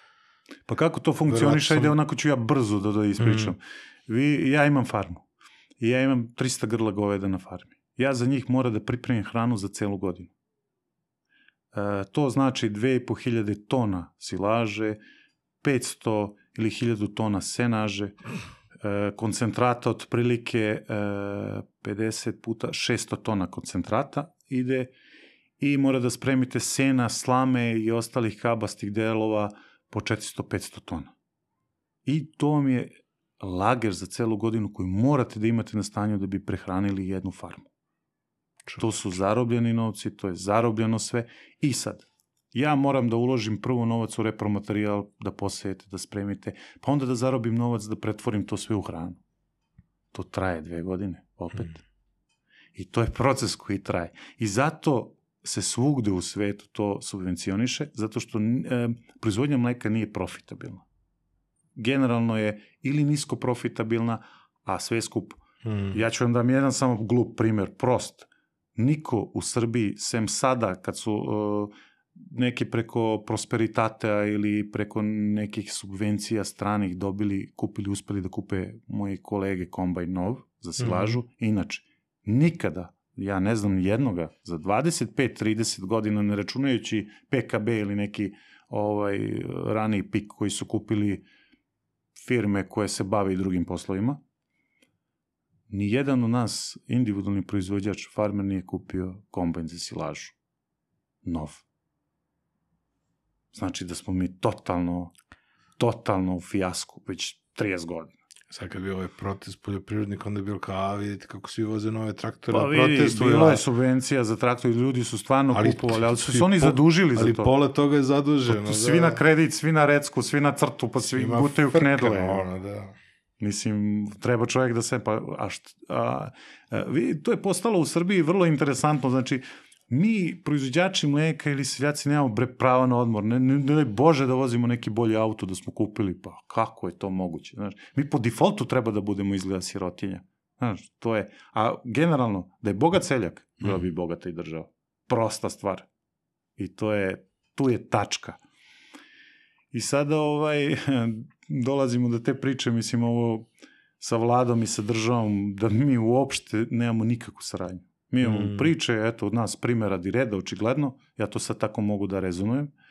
Pa kako to funkcioniše, sam... ajde onako ću ja brzo da, da ispričam. Mm. Vi, ja imam farmu i ja imam trista grla goveda na farmi. Ja za njih moram da pripremim hranu za celu godinu. E, to znači dve i po hiljade tona silaže, petsto ili hiljadu tona senaže, e, koncentrata otprilike e, pedeset puta šesto tona koncentrata ide i mora da spremite sena, slame i ostalih kabastih delova po četiristo do petsto tona. I to vam je lager za celu godinu koji morate da imate na stanju da bi prehranili jednu farmu. To su zarobljeni novci, to je zarobljeno sve. I sad, ja moram da uložim prvo novac u repromaterijal, da posejete, da spremite, pa onda da zarobim novac da pretvorim to sve u hranu. To traje dve godine, opet. Mm. I to je proces koji traje. I zato se svugde u svetu to subvencioniše, zato što e, proizvodnja mleka nije profitabilna. Generalno je ili nisko profitabilna, a sve skup. Mm. Ja ću vam dam jedan samo glup primer, prost. Niko u Srbiji, sem sada, kad su uh, neki preko Prosperitatea ili preko nekih subvencija stranih dobili, kupili, uspeli da kupe moji kolege kombajn nov za silažu. Mm-hmm. Inače, nikada, ja ne znam jednoga, za dvadeset pet do trideset godina, ne računajući P K B ili neki ovaj, raniji pik koji su kupili firme koje se bave i drugim poslovima, nijedan od nas, individualni proizvođač, farmer, nije kupio kombajn za silažu. Nov. Znači da smo mi totalno, totalno u fijasku, već trideset godina. Sad kad bi ovaj protest poljoprivrednika, onda je bilo kao, a vidite kako svi voze nove traktore. Pa vidi, bilo je subvencija za traktor i ljudi su stvarno ali, kupovali, ali su se oni po, zadužili za to. Ali pola toga je zaduženo. Pa, svi da. Na kredit, svi na recku, svi na crtu, pa svi Ima gutaju knedle. Ono, da. Mislim, treba čovjek da se... Pa, a št, a, a, vi, to je postalo u Srbiji vrlo interesantno. Znači, mi, proizvođači mleka ili seljaci, nemamo bre prava na odmor. Ne, ne, ne Bože da vozimo neki bolji auto da smo kupili. Pa kako je to moguće? Znaš, mi po defaultu treba da budemo izgleda sirotinja. Znaš, to je... A generalno, da je bogat seljak, bila bi bogata i država. Prosta stvar. I to je... Tu je tačka. I sada ovaj, dolazimo do te priče, mislim, ovo sa vladom i sa državom, da mi uopšte nemamo nikakvu saradnju. Mi imamo mm. priče, eto, od nas primjera direda, očigledno, ja to sad tako mogu da rezonujem, e,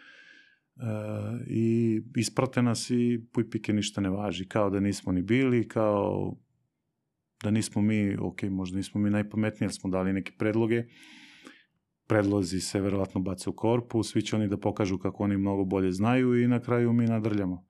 i isprate nas i puj pike ništa ne važi, kao da nismo ni bili, kao da nismo mi, ok, možda nismo mi najpametniji, jer smo dali neke predloge, predlozi se verovatno bace u korpu, svi će oni da pokažu kako oni mnogo bolje znaju i na kraju mi nadrljamo.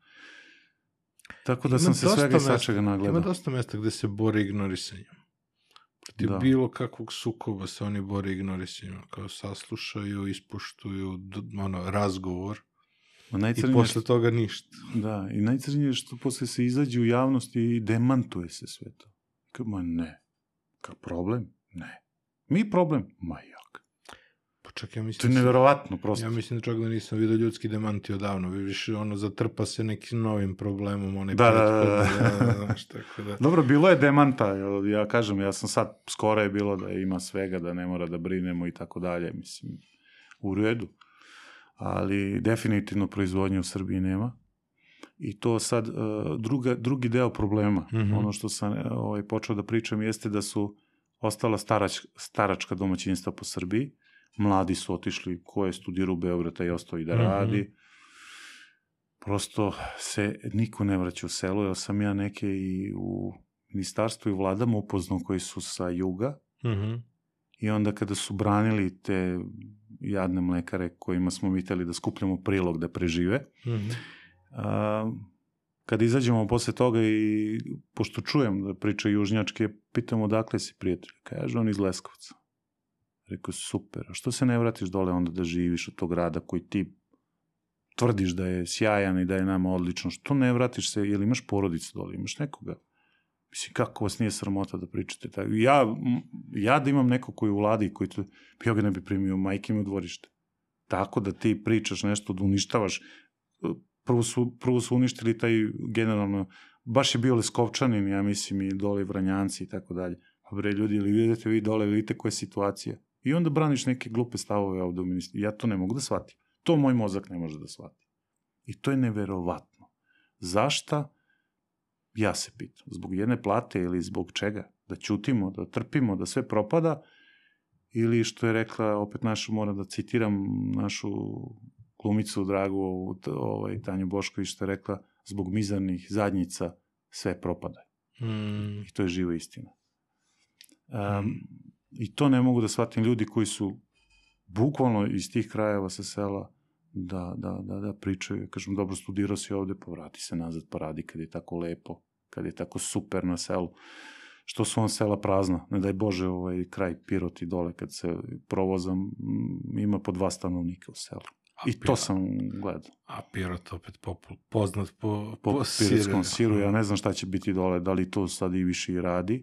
Tako da ima sam se svega i svačega nagledao. Ima dosta mesta gde se bore ignorisanjem. Protiv da. Bilo kakvog sukoba se oni bore ignorisanjem. Kao saslušaju, ispoštuju ono, razgovor i posle toga ništa. Da, i najcrnije je što posle se izađe u javnost i demantuje se sve to. Kao, ma ne. Kao problem? Ne. Mi problem? Ma jak. Čak, ja mislim, to je neverovatno, prosto. Ja mislim da čak da nisam vidio ljudski demanti odavno. Vi više ono zatrpa se nekim novim problemom. Onaj da, da, da, da. Znaš, tako da. Dobro, bilo je demanta. Ja kažem, ja sam sad, skoro je bilo da ima svega, da ne mora da brinemo i tako dalje. Mislim, u redu. Ali definitivno proizvodnje u Srbiji nema. I to sad, druga, drugi deo problema, mm-hmm. ono što sam ovaj, počeo da pričam, jeste da su ostala starač, staračka domaćinstva po Srbiji. Mladi su otišli, ko je studirao u Beogradu, taj ostao i da radi. Mm-hmm. Prosto se niko ne vraća u selo, jer sam ja neke i u ministarstvu i vladama upoznao koji su sa juga. Mm-hmm. I onda kada su branili te jadne mlekare kojima smo mitali da skupljamo prilog da prežive, mm-hmm. a, kada izađemo posle toga i pošto čujem da priča južnjačke, pitamo odakle si prijatelj. Kaže, on iz Leskovca. Rekao, super, a što se ne vratiš dole onda da živiš od tog grada koji ti tvrdiš da je sjajan i da je nama odlično, što ne vratiš se, jel imaš porodicu dole, imaš nekoga? Mislim, kako vas nije sramota da pričate tako? Ja, ja da imam neko koji u vladi, koji to, ja ga ne bi primio, majke mi u dvorište. Tako da ti pričaš nešto, da uništavaš, prvo su, prvo su uništili taj generalno, baš je bio Leskovčanin, ja mislim, i dole Vranjanci i tako dalje. Bre, ljudi, ili vidite vi dole, vidite koja je situacija. I onda braniš neke glupe stavove ovde u ministru. Ja to ne mogu da shvatim. To moj mozak ne može da shvati. I to je neverovatno. Zašta? Ja se pitam. Zbog jedne plate ili zbog čega? Da ćutimo, da trpimo, da sve propada? Ili što je rekla, opet našu, moram da citiram našu glumicu dragu, ovaj, Tanju Bošković, što je rekla, zbog mizarnih zadnjica sve propada. Mm. I to je živa istina. Um, mm. I to ne mogu da shvatim ljudi koji su bukvalno iz tih krajeva sa sela da, da, da, da pričaju. Kažem, dobro, studirao si ovde, pa vrati se nazad, pa radi kad je tako lepo, kad je tako super na selu. Što su on sela prazna? Ne daj Bože, ovaj kraj Pirot i dole, kad se provozam, ima po dva stanovnika u selu. A I Pirot, to sam gledao. A Pirot opet popul, poznat po, po, po pirotskom siru. Ja ne znam šta će biti dole, da li to sad i više i radi.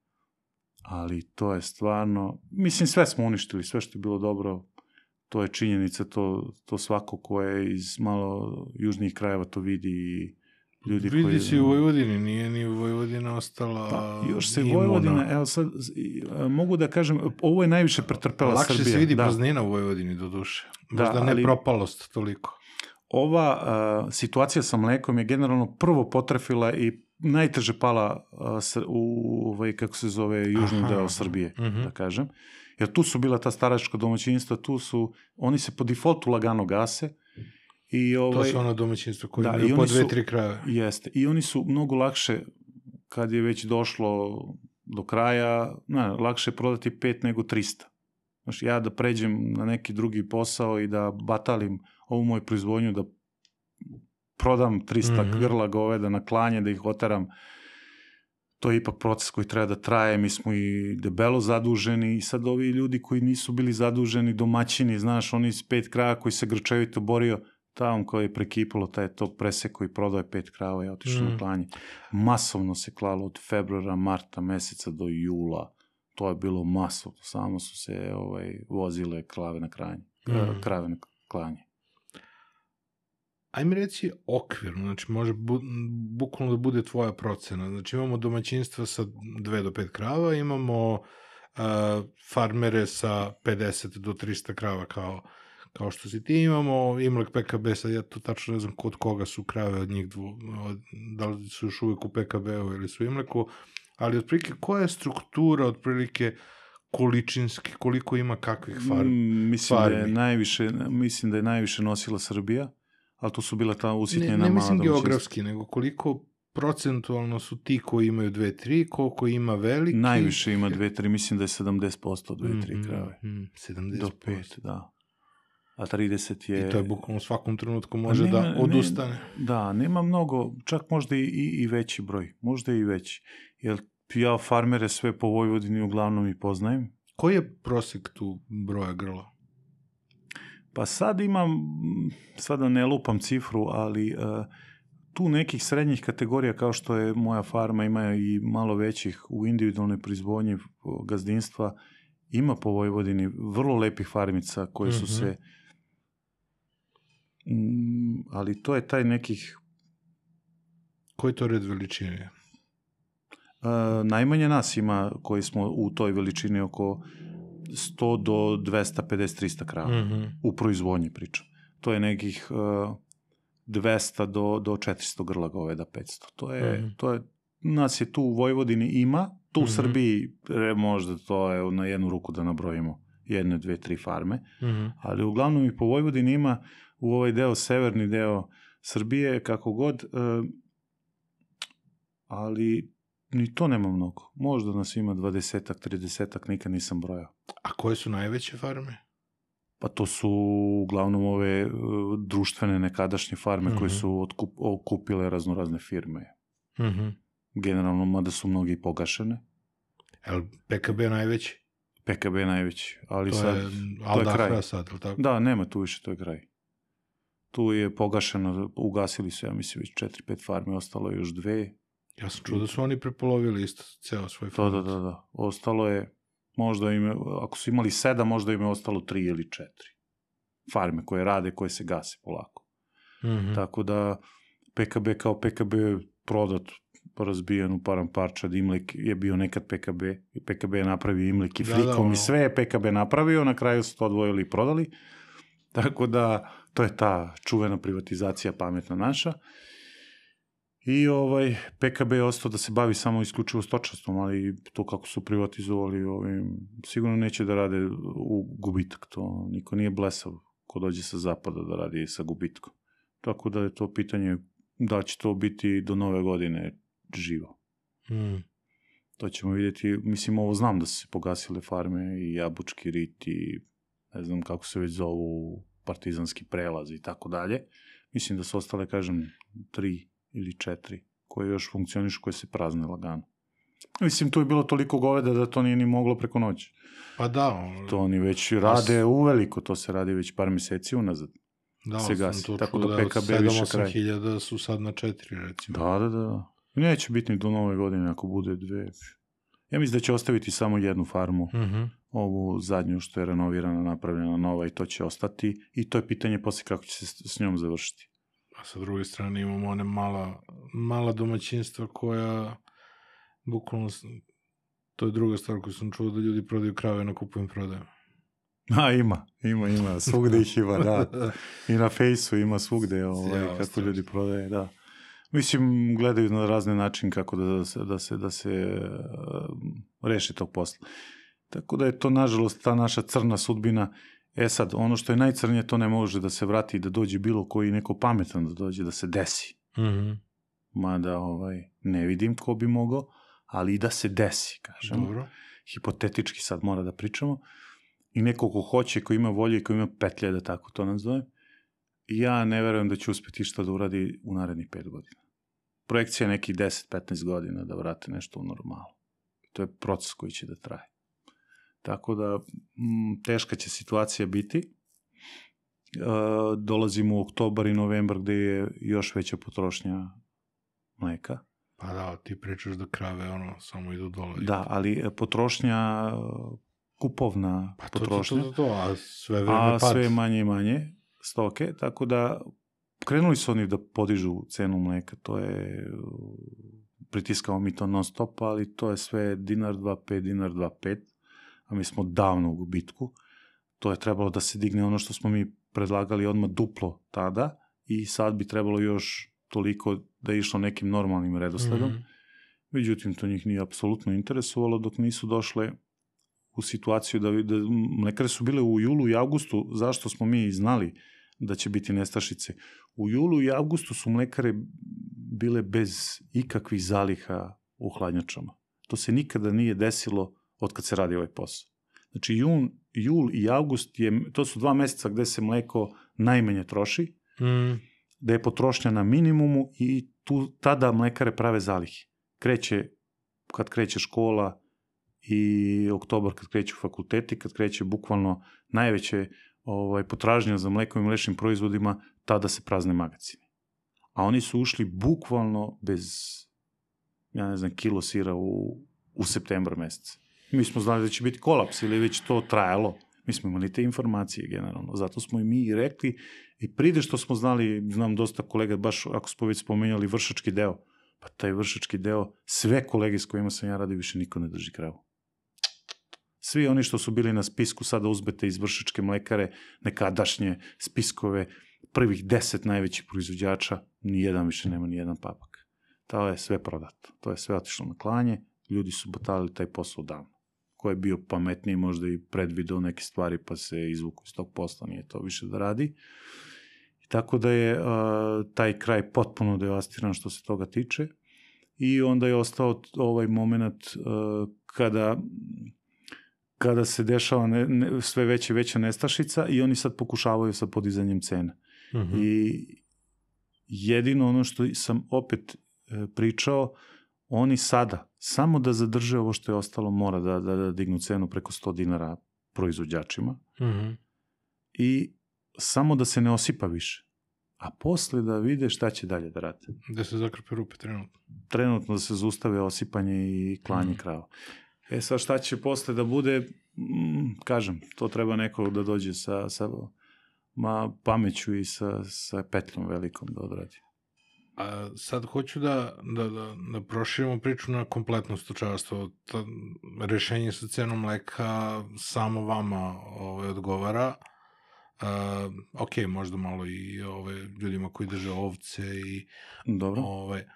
Ali to je stvarno... Mislim, sve smo uništili, sve što je bilo dobro, to je činjenica, to, to svako ko je iz malo južnijih krajeva to vidi i ljudi vidi koji... Vidi si u Vojvodini, nije ni Vojvodina ostala... Pa, još se Vojvodina, evo sad, mogu da kažem, ovo je najviše pretrpela Lakše Srbija. Lakše se vidi da. praznina u Vojvodini, do duše. Možda da, ne ali... propalost toliko. Ova uh, situacija sa mlekom je generalno prvo potrefila i najteže pala uh, u, ovaj, kako se zove, južni Aha, deo Srbije, uh-huh. da kažem. Jer tu su bila ta staračka domaćinstva, tu su, oni se po defaultu lagano gase. I ovaj, to su ono domaćinstvo koje da, imaju po dve, su, tri krave. Jeste. I oni su mnogo lakše, kad je već došlo do kraja, ne, lakše prodati pet nego trista. Znači, ja da pređem na neki drugi posao i da batalim ovu moju proizvodnju, da prodam trista mm-hmm. grla goveda na klanje, da ih oteram, to je ipak proces koji treba da traje, mi smo i debelo zaduženi i sad ovi ljudi koji nisu bili zaduženi, domaćini, znaš, oni iz pet kraja koji se grčevito borio, tamo koji je prekipalo, taj je to preseko i prodao je pet krava i otišao mm. na klanje. Masovno se klalo od februara, marta meseca do jula. To je bilo masovno. Samo su se ovaj, vozile krave na kranje. Mm. Krave na klanje. Ajme reci okvirno, znači može bu, bukvalno da bude tvoja procena. Znači imamo domaćinstva sa dve do pet krava, imamo uh, farmere sa pedeset do trista krava kao kao što si ti, imamo Imlek P K B, sad ja to tačno ne znam kod koga su krave od njih dvu, od, da li su još uvijek u P K B-u ili su Imleku, ali otprilike koja je struktura otprilike količinski, koliko ima kakvih farmi? Mm, mislim, farmi? Da je najviše, mislim da je najviše nosila Srbija, ali to su bila ta usitnjena mala domaćinstva. Ne, ne mislim geografski, nego koliko procentualno su ti koji imaju dve, tri, koliko ima veliki? Najviše ima dve, tri, mislim da je sedamdeset posto dve, tri krave. Mm, mm, sedamdeset posto. Do pet, da. A trideset je... I to je bukvalno u svakom trenutku može nema, da odustane. Ne, da, nema mnogo, čak možda i, i, i veći broj. Možda i veći. Jer ja farmere sve po Vojvodini uglavnom i poznajem. Koji je prosjek tu broja grla? Pa sad imam, sada ne lupam cifru, ali uh, tu nekih srednjih kategorija kao što je moja farma, ima i malo većih u individualnoj proizvodnji gazdinstva, ima po Vojvodini vrlo lepih farmica koje su mm-hmm. se... Mm, ali to je taj nekih... Koji to red veličine? Uh, najmanje nas ima koji smo u toj veličini oko sto do dvesta pedeset trista krava. Mm-hmm. U proizvodnji pričam. To je nekih uh, dvesta do, do četiristo grla goveda, petsto. To je, mm-hmm. to je, nas je tu u Vojvodini ima, tu mm-hmm. u Srbiji možda to je na jednu ruku da nabrojimo jedne, dve, tri farme, mm-hmm. ali uglavnom i po Vojvodini ima u ovaj deo, severni deo Srbije, kako god, uh, ali ni to nema mnogo. Možda nas ima dvadesetak, tridesetak, nikad nisam brojao. A koje su najveće farme? Pa to su uglavnom ove uh, društvene nekadašnje farme mm-hmm. koje su otkup, okupile raznorazne firme. Mm-hmm. Generalno, mada su mnogi pogašene. Je li P K B najveći? P K B najveći, ali to sad... Je, to je kraj. Sad, ili tako? Da, nema tu više, to je kraj. Tu je pogašeno, ugasili su, ja mislim, već četiri, pet farme, ostalo je još dve. Ja sam čuo da su oni prepolovili isto ceo svoj fond. Da, da, da, da. Ostalo je, možda im je, ako su imali sedam, možda im je ostalo tri ili četiri farme koje rade, koje se gase polako. Mm-hmm. Tako da P K B kao P K B prodat, razbijen u param parčad, Imlek je bio nekad P K B, i P K B je napravio Imlek i Frikom da, da, ono. I sve je P K B napravio, na kraju su to odvojili i prodali. Tako da to je ta čuvena privatizacija pametna naša. I ovaj, P K B je ostao da se bavi samo isključivo stočarstvom, ali to kako su privatizovali, ovim, sigurno neće da rade u gubitak. To niko nije blesav ko dođe sa zapada da radi sa gubitkom. Tako da je to pitanje da će to biti do nove godine živo. Mm. To ćemo vidjeti. Mislim, ovo znam da su se pogasile farme i Jabučki rit i ne znam kako se već zovu, Partizanski prelaz i tako dalje. Mislim da su ostale, kažem, tri ili četiri koje još funkcionišu, koje se prazne lagano. Mislim, tu je bilo toliko goveda da to nije ni moglo preko noći. Pa da. On... To oni već rade uveliko, to se radi već par meseci unazad. Da, se sam gasi. to Tako čuo da da P K B sedam više osam kraj. hiljada su sad na četiri, recimo. Da, da, da. Neće biti ni do nove godine ako bude dve. Ja mislim da će ostaviti samo jednu farmu, Mm-hmm. ovu zadnju što je renovirana, napravljena nova i to će ostati. I to je pitanje posle kako će se s, s njom završiti. A sa druge strane imamo one mala, mala domaćinstva koja, bukvalno, to je druga stvar koju sam čuo, da ljudi prodaju krave na kupujem prodaju. A, ima, ima, ima, svugde ih ima, da. I na fejsu ima svugde, ovaj, Ja, kako strašno. ljudi prodaje, da. Mislim, gledaju na razne način kako da se, da se, da se uh, reši tog posla. Tako da je to, nažalost, ta naša crna sudbina. E sad, ono što je najcrnije, to ne može da se vrati i da dođe bilo koji neko pametan da dođe, da se desi. Mm-hmm. Mada ovaj, ne vidim ko bi mogao, ali i da se desi, kažem. Dobro. Hipotetički sad mora da pričamo. I neko ko hoće, ko ima volje i ko ima petlje, da tako to nazovem, ja ne verujem da će uspjeti što da uradi u narednih pet godina. Projekcija je nekih deset do petnaest godina da vrate nešto u normalu. To je proces koji će da traje. Tako da, m, teška će situacija biti. E, dolazimo u oktobar i novembar gde je još veća potrošnja mleka. Pa da, ti pričaš da krave ono samo idu dole. Da, ali potrošnja, kupovna Pa to, potrošnja. to, to, to, to, a sve vreme A pad. sve manje i manje stoke, tako da krenuli su oni da podižu cenu mleka, to je, pritiskamo mi to non stop, ali to je sve dinar, dva, pet, dinar, dva, pet, a mi smo davno u gubitku. To je trebalo da se digne ono što smo mi predlagali odmah duplo tada i sad bi trebalo još toliko da je išlo nekim normalnim redosledom. Mm-hmm. Međutim, to njih nije apsolutno interesovalo dok nisu došle u situaciju da, da mlekare su bile u julu i avgustu, zašto smo mi znali da će biti nestašice. U julu i avgustu su mlekare bile bez ikakvih zaliha u hladnjačama. To se nikada nije desilo od kad se radi ovaj posao. Znači, jun, jul i avgust, je, to su dva meseca gde se mleko najmanje troši, Mm. da je potrošnja na minimumu i tu, tada mlekare prave zalihe. Kreće, kad kreće škola i oktobar kad kreću fakulteti, kad kreće bukvalno najveće ovaj, potražnja za mlekom i mlečnim proizvodima, tada se prazne magacine. A oni su ušli bukvalno bez, ja ne znam, kilo sira u, u septembar meseca. Mi smo znali da će biti kolaps ili već to trajalo. Mi smo imali te informacije generalno. Zato smo i mi i rekli i pride što smo znali, znam dosta kolega, baš ako smo već spomenjali vršački deo, pa taj vršački deo, sve kolege s kojima sam ja radio više niko ne drži kravu. Svi oni što su bili na spisku, sada uzmete iz vršačke mlekare, nekadašnje spiskove, prvih deset najvećih proizvođača, nijedan više nema nijedan papak. To je sve prodato. To je sve otišlo na klanje, ljudi su batalili taj posao davno. Ko je bio pametniji, možda i predvideo neke stvari, pa se izvuku iz tog posla, nije to više da radi. I tako da je uh, taj kraj potpuno devastiran što se toga tiče. I onda je ostao ovaj moment uh, kada... kada se dešava ne, ne, sve veća i veća nestašica i oni sad pokušavaju sa podizanjem cena. Mm-hmm. I jedino ono što sam opet e, pričao, oni sada, samo da zadrže ovo što je ostalo, mora da, da, da dignu cenu preko sto dinara proizvođačima Mm-hmm. i samo da se ne osipa više. A posle da vide šta će dalje da rade. Da se zakrpe rupe trenutno. Trenutno da se zaustave osipanje i klanje Mm. krava. E sad šta će posle da bude, mm, kažem, to treba neko da dođe sa, sa ma, pameću i sa, sa petljom velikom da odradi. A sad hoću da, da, da, da proširimo priču na kompletno stočarstvo. Ta, rešenje sa cenom mleka samo vama ovaj, odgovara. Uh, ok, možda malo i ove, ljudima koji drže ovce i Dobro. ovaj,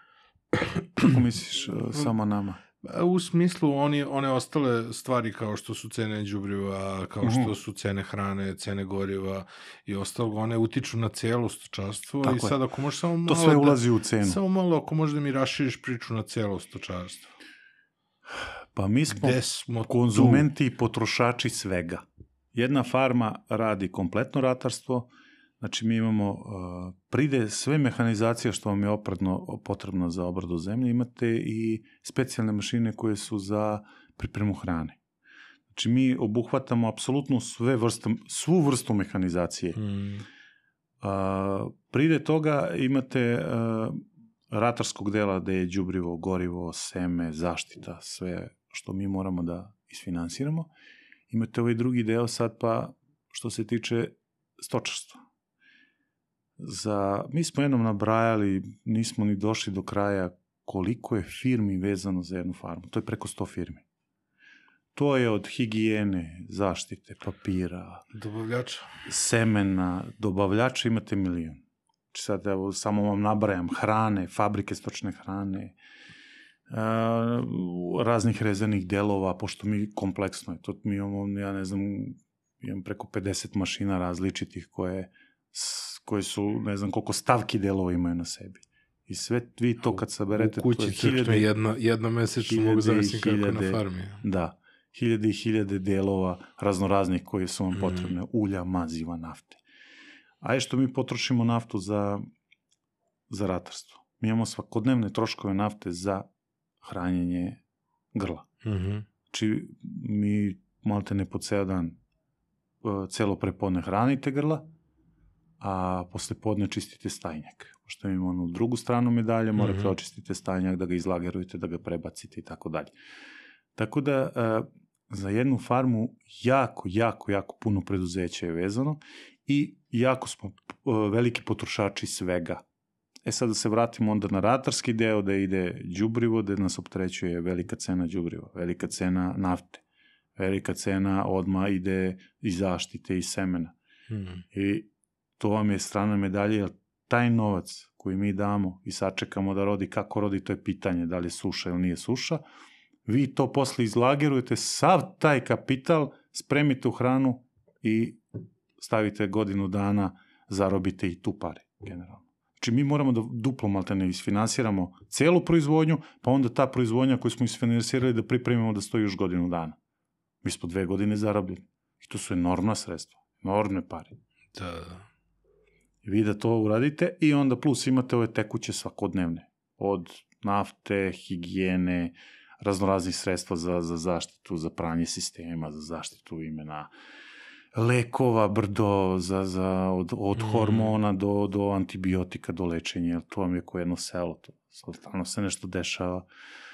Kako misliš uh, samo nama? U smislu oni, one ostale stvari kao što su cene đubriva, kao Mhm. što su cene hrane, cene goriva i ostalo, one utiču na cijelo stočarstvo. Tako I je. sad ako možeš samo malo To sve da- ulazi u cenu. Samo malo ako možeš da mi raširiš priču na cijelo stočarstvo. Pa mi smo Gde smo konzumenti i potrošači svega. Jedna farma radi kompletno ratarstvo, znači mi imamo, uh, pride sve mehanizacije što vam je opredno potrebno za obradu zemlje, imate i specijalne mašine koje su za pripremu hrane. Znači mi obuhvatamo apsolutno sve vrste, svu vrstu mehanizacije. Mm. Uh, pride toga imate uh, ratarskog dela gde je đubrivo, gorivo, seme, zaštita, sve što mi moramo da isfinansiramo. Imate ovaj drugi deo sad pa što se tiče stočarstva. Za, mi smo jednom nabrajali, nismo ni došli do kraja koliko je firmi vezano za jednu farmu. To je preko sto firmi. To je od higijene, zaštite, papira, Dobavljača. semena, dobavljača imate milion. Znači sad evo, samo vam nabrajam hrane, fabrike stočne hrane, uh, raznih rezervnih delova, pošto mi kompleksno je. To mi imamo, ja ne znam, imam preko pedeset mašina različitih koje, koje su, ne znam koliko stavki delova imaju na sebi. I sve vi to kad saberete... U kući crkne jedna, jedna mesečno mogu zamisliti kako je na farmi. Da, hiljade i hiljade delova raznoraznih koje su vam Mm. potrebne, ulja, maziva, nafte. A je što mi potrošimo naftu za, za ratarstvo. Mi imamo svakodnevne troškove nafte za hranjenje grla. Mhm. Znači, mi malte ne po ceo dan uh, celo prepodne hranite grla, a posle podne čistite stajnjak. Pošto imamo onu drugu stranu medalje, morate Mhm. očistite stajnjak, da ga izlagerujete, da ga prebacite i tako dalje. Tako da, uh, za jednu farmu jako, jako, jako puno preduzeća je vezano i jako smo uh, veliki potrošači svega. E sad da se vratimo onda na ratarski deo, da ide đubrivo, da nas opterećuje velika cena đubriva, velika cena nafte, velika cena odma ide i zaštite i semena. Mhm. I to vam je strana medalje, jer taj novac koji mi damo i sačekamo da rodi, kako rodi, to je pitanje, da li je suša ili nije suša, vi to posle izlagerujete, sav taj kapital spremite u hranu i stavite godinu dana, zarobite i tu pare, generalno. Znači mi moramo da duplo maltene isfinansiramo celu proizvodnju, pa onda ta proizvodnja koju smo isfinansirali da pripremimo da stoji još godinu dana. Mi smo dve godine zarobljeni. I to su enormna sredstva, enormne pare. Da, da. I vi da to uradite i onda plus imate ove tekuće svakodnevne. Od nafte, higijene, raznoraznih sredstva za, za zaštitu, za pranje sistema, za zaštitu imena, lekova, brdo, za, za, od, od Mhm. hormona do, do antibiotika, do lečenja. To vam je ko jedno selo. To, stalno se nešto dešava.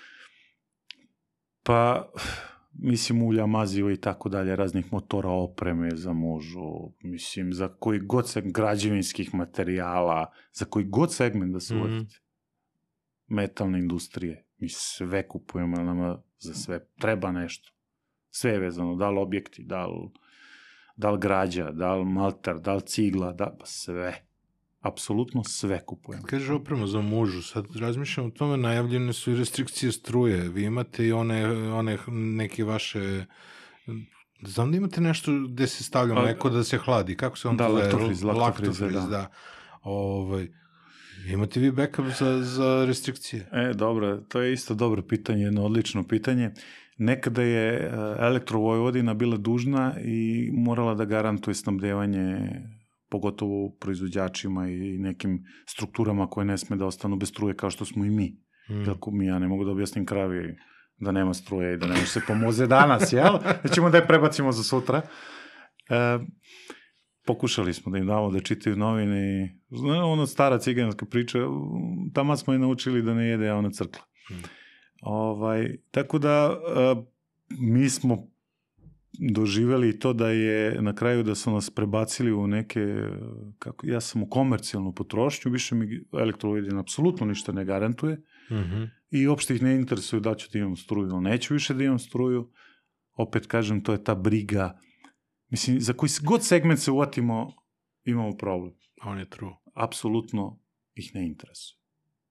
Pa, mislim, ulja, maziva i tako dalje, raznih motora, opreme za mužu, mislim, za koji god segment građevinskih materijala, za koji god segment da se Mhm. uvodite. Metalne industrije, mi sve kupujemo, nama za sve treba nešto. Sve je vezano, da li objekti, da li, da li građa, da li malter, da li cigla, da, pa sve. Apsolutno sve kupujemo. Kad kažeš opremu za mužu, sad razmišljam o tome, najavljene su i restrikcije struje. Vi imate i one, one neke vaše... Znam da imate nešto gde se stavlja A- mleko da se hladi. Kako se on Da, zove? laktofriz, laktofriz, Laktofriz, da. da. Ovaj, imate vi backup za, za restrikcije? E, dobro, to je isto dobro pitanje, jedno odlično pitanje. Nekada je e, Elektrovojvodina bila dužna i morala da garantuje snabdevanje, pogotovo proizvođačima i nekim strukturama koje ne sme da ostanu bez struje kao što smo i mi. Mm. Tako mi, ja ne mogu da objasnim kravi da nema struje i da ne može se pomoze danas, jel? Da ćemo da je prebacimo za sutra. E, pokušali smo da im damo da čitaju novine i zna, ono stara ciganska priča, tamo smo je naučili da ne jede, a ona crkla. Mm. Ovaj, tako da e, mi smo doživeli to da je na kraju da su nas prebacili u neke, kako, ja sam u komercijalnu potrošnju, više mi Elektrovojvodina apsolutno ništa ne garantuje Mhm. i uopšte ih ne interesuje da ću da imam struju, ali neću više da imam struju. Opet kažem, to je ta briga. Mislim, za koji god segment se uvatimo, imamo problem. On je true. Apsolutno ih ne interesuje.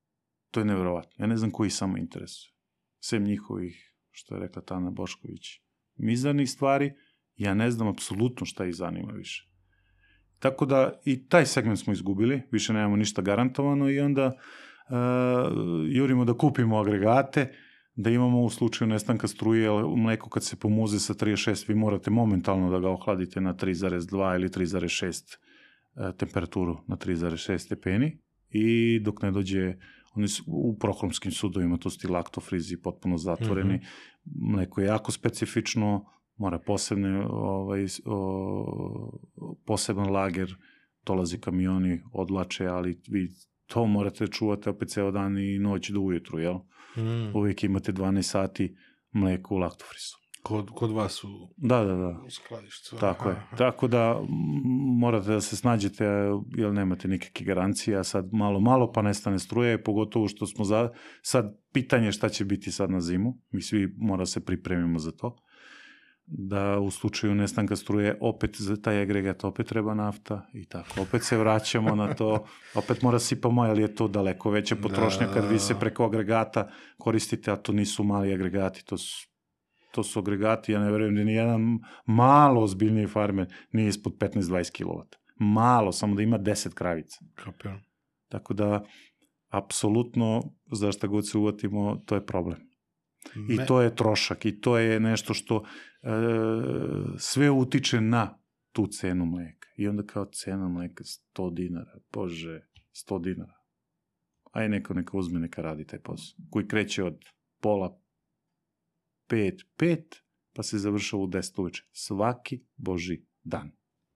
To je nevjerovatno. Ja ne znam koji samo interesuje. Sem njihovih, što je rekla Tana Bošković, mizarnih stvari, ja ne znam apsolutno šta ih zanima više. Tako da i taj segment smo izgubili, više nemamo ništa garantovano i onda uh, jurimo da kupimo agregate, da imamo u slučaju nestanka struje, mleko kad se pomuze sa trideset šest, vi morate momentalno da ga ohladite na tri zarez dva ili tri zarez šest uh, temperaturu na tri zarez šest stepeni i dok ne dođe, oni su u prohromskim sudovima, to su ti laktofrizi potpuno zatvoreni, mm-hmm. mleko je jako specifično, mora posebne, ovaj, o, poseban lager, dolazi kamioni, odlače, ali vi to morate čuvati opet ceo dan i noć do ujutru, jel? Mm. Uvijek imate dvanaest sati mleko u laktofrizu. Kod, kod vas u, da, da, da. u skladištu. Tako aha. je. Tako da morate da se snađete, jer nemate nikakve garancije, a sad malo, malo pa nestane struje, pogotovo što smo za... Sad pitanje šta će biti sad na zimu, mi svi mora se pripremimo za to, da u slučaju nestanka struje opet za taj agregat opet treba nafta i tako, opet se vraćamo na to, opet mora sipamo, ali je to daleko veća potrošnja kad vi se preko agregata koristite, a to nisu mali agregati, to su, to su agregati, ja ne verujem da nijedan malo ozbiljniji farmer nije ispod petnaest do dvadeset kilovata. Malo, samo da ima deset kravica. Kapiram. Tako da, apsolutno, za šta god se uvatimo, to je problem. I Me... to je trošak, i to je nešto što e, sve utiče na tu cenu mleka. I onda kao cena mleka sto dinara, bože, sto dinara. Aj neko neka uzme, neka radi taj posao. Koji kreće od pola pet, pet, pa se završava u deset uveče. Svaki boži dan.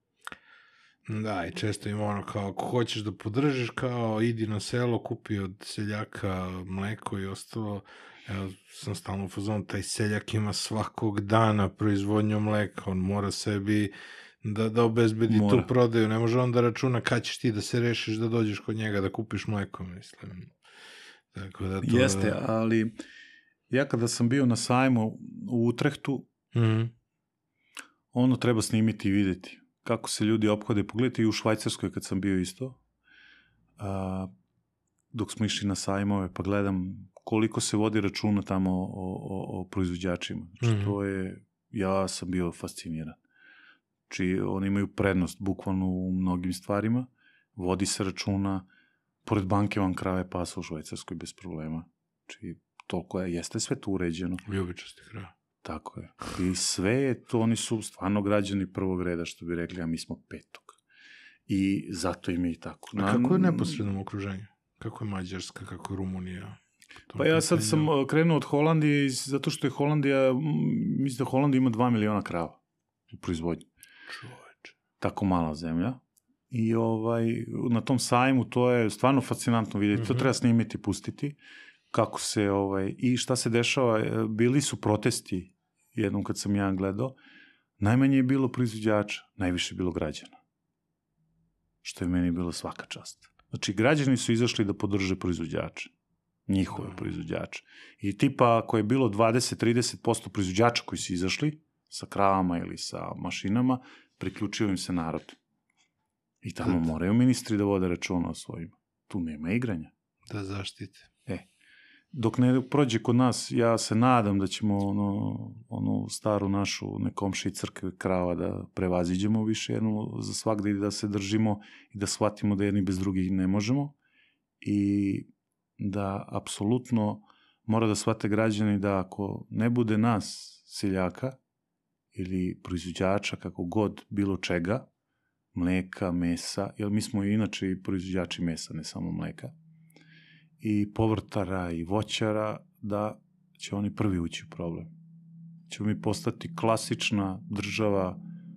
Da, i često ima ono kao, ako hoćeš da podržiš, kao idi na selo, kupi od seljaka mleko i ostalo. Ja sam stalno u fazonu, taj seljak ima svakog dana proizvodnju mleka, on mora sebi da, da obezbedi mora. Tu prodaju, ne može on da računa kad ćeš ti da se rešiš da dođeš kod njega da kupiš mleko, mislim. Tako da to... Jeste, ali ja kada sam bio na sajmu u Utrehtu, mm-hmm. ono treba snimiti i videti kako se ljudi ophode. Pogledajte i u Švajcarskoj kad sam bio isto, a, dok smo išli na sajmove, pa gledam koliko se vodi računa tamo o, o, o proizvođačima. Znači, mm-hmm. to je, ja sam bio fasciniran. Znači, oni imaju prednost bukvalno u mnogim stvarima, vodi se računa, pored banke vam krave pasa u Švajcarskoj bez problema. Znači, toliko je, jeste sve tu uređeno. Ljubičasti krava. Tako je. I sve je to, oni su stvarno građani prvog reda, što bi rekli, a mi smo petog. I zato im je i tako. A Na, kako je neposredno okruženje? Kako je Mađarska, kako je Rumunija? Pa ja sad sam krenuo od Holandije, zato što je Holandija, mislim da Holandija ima dva miliona krava u proizvodnji. Čoveče. Tako mala zemlja. I ovaj, na tom sajmu to je stvarno fascinantno vidjeti. Mm-hmm. To treba snimiti, pustiti. Kako se, ovaj, i šta se dešava, bili su protesti, jednom kad sam ja gledao, najmanje je bilo proizvođača, najviše je bilo građana. Što je meni bilo svaka čast. Znači, građani su izašli da podrže proizvođače, njihove no. proizvođače. I tipa, ako je bilo dvadeset do trideset posto proizvođača koji su izašli, sa kravama ili sa mašinama, priključio im se narod. I tamo da. moraju ministri da vode računa o svojima. Tu nema igranja. Da zaštite. E. Dok ne prođe kod nas, ja se nadam da ćemo ono, onu staru našu nekomši crkve krava da prevaziđemo više jednu za svakda i da se držimo i da shvatimo da jedni bez drugih ne možemo i da apsolutno mora da shvate građani da ako ne bude nas seljaka ili proizvođača kako god bilo čega, mleka, mesa, jer mi smo inače i proizvođači mesa, ne samo mleka, i povrtara i voćara, da će oni prvi ući u problem. Ćemo mi postati klasična država,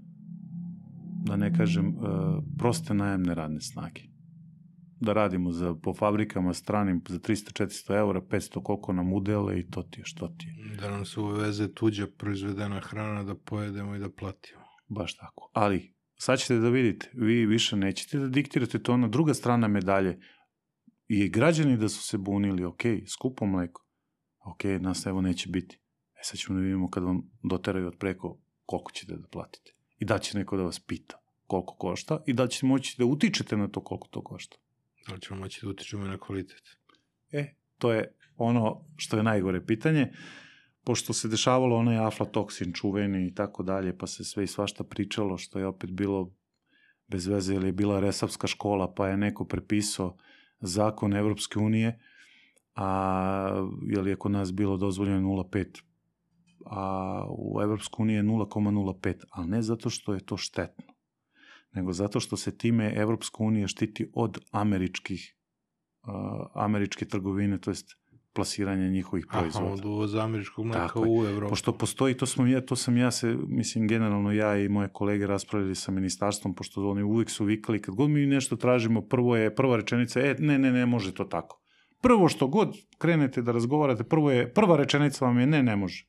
da ne kažem, proste najemne radne snage. Da radimo za, po fabrikama stranim za tristo do četiristo eura, petsto koliko nam udele i to ti je, što ti je. Da nam se uveze tuđa proizvedena hrana, da pojedemo i da platimo. Baš tako. Ali, sad ćete da vidite, vi više nećete da diktirate to na druga strana medalje. I građani da su se bunili, ok, skupo mleko, ok, nas evo neće biti. E sad ćemo da vidimo kad vam doteraju od preko koliko ćete da platite. I da će neko da vas pita koliko košta i da ćete moći da utičete na to koliko to košta. Da li ćemo moći da utičemo na kvalitet? E, To je ono što je najgore pitanje, pošto se dešavalo onaj aflatoksin čuveni i tako dalje, pa se sve i svašta pričalo, što je opet bilo bez veze, ili je bila Resavska škola, pa je neko prepisao zakon Evropske unije, a je li kod nas bilo dozvoljeno nula zarez pet, a u Evropskoj uniji je nula zarez nula pet, ali ne zato što je to štetno, nego zato što se time Evropska unija štiti od američkih, uh, američke trgovine, to jest plasiranje njihovih proizvoda. Aha, od uvoza američkog mleka u Evropu. Pošto postoji, to, smo, to sam ja se, mislim, generalno ja i moje kolege raspravili sa ministarstvom, pošto oni uvijek su vikali, kad god mi nešto tražimo, prvo je, prva rečenica, e, ne, ne, ne može to tako. Prvo što god krenete da razgovarate, prvo je, prva rečenica vam je, ne, ne može.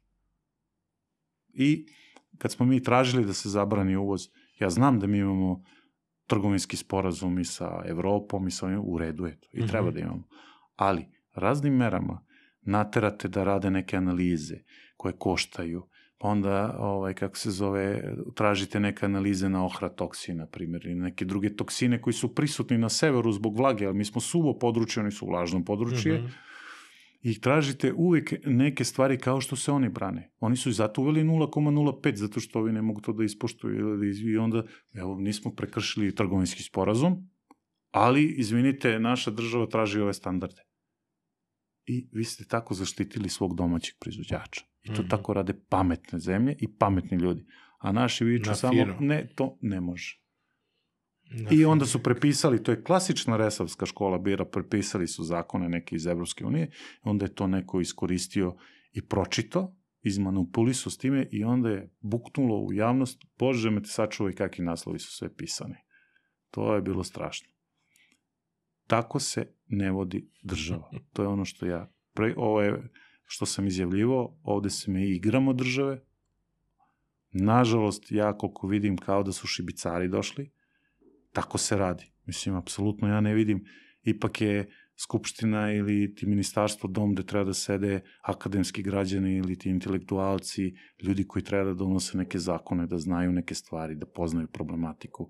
I kad smo mi tražili da se zabrani uvoz, ja znam da mi imamo trgovinski sporazum i sa Evropom i sa ovim, u redu je to, i treba da imamo. Ali, raznim merama naterate da rade neke analize koje koštaju, pa onda, ovaj, kako se zove, tražite neke analize na ohratoksin, na primjer, i neke druge toksine koji su prisutni na severu zbog vlage, ali mi smo suvo područje, oni su vlažno područje, mm-hmm. i tražite uvijek neke stvari kao što se oni brane. Oni su zato uveli nula zarez nula pet, zato što ovi ne mogu to da ispoštuju, i onda, evo, nismo prekršili trgovinski sporazum, ali, izvinite, naša država traži ove standarde. I vi ste tako zaštitili svog domaćeg proizvođača. I to mm-hmm. tako rade pametne zemlje i pametni ljudi. A naši viču samo, firmu. Ne, to ne može. Na I onda su prepisali, to je klasična Resavska škola bira, prepisali su zakone neke iz Evropske unije, onda je to neko iskoristio i pročito, izmanipulisao s time i onda je buknulo u javnost, Bože me te sačuvaj kakvi naslovi su sve pisani. To je bilo strašno. Tako se ne vodi država. To je ono što ja, pre, ovo je što sam izjavljivao, ovde se me igramo države. Nažalost, ja koliko vidim kao da su šibicari došli, tako se radi. Mislim, apsolutno ja ne vidim, ipak je skupština ili ti ministarstvo dom gde treba da sede akademski građani ili ti intelektualci, ljudi koji treba da donose neke zakone, da znaju neke stvari, da poznaju problematiku,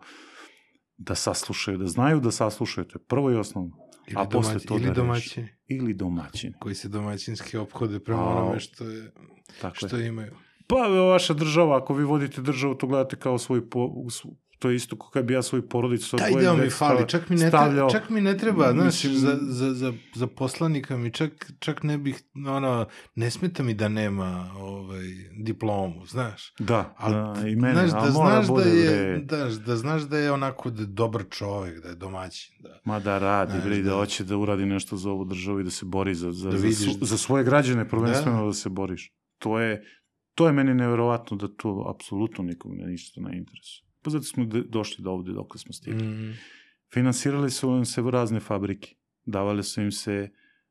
da saslušaju, da znaju da saslušaju, to je prvo i osnovno. Ili, a posle to ili da domaćini. Ili domaćini. Koji se domaćinski ophode prema onome što, je, što je. imaju. Pa vaša država, ako vi vodite državu, to gledate kao svoj, po, to je isto kao kad bi ja svoju porodicu... Taj deo mi fali, čak mi ne treba, čak mi ne treba, znaš, za, za, za, za poslanika mi čak, čak ne bih, ono, ne smeta mi da nema ovaj, diplomu, znaš. Da, ali, da, i mene, znaš, a da mora znaš bude da je, da, da znaš da je onako da je dobar čovjek, da je domaćin. Da. Ma da radi, znaš, bre, da, da hoće da uradi nešto za ovu državu i da se bori za, za, da za, su, za svoje građane, prvenstveno da. da se boriš. To je, to je meni neverovatno da to apsolutno nikom ne ništa ne interesuje. Pa zato smo došli do ovde dok smo stigli. Mm. Finansirali su im se razne fabrike. Davali su im se,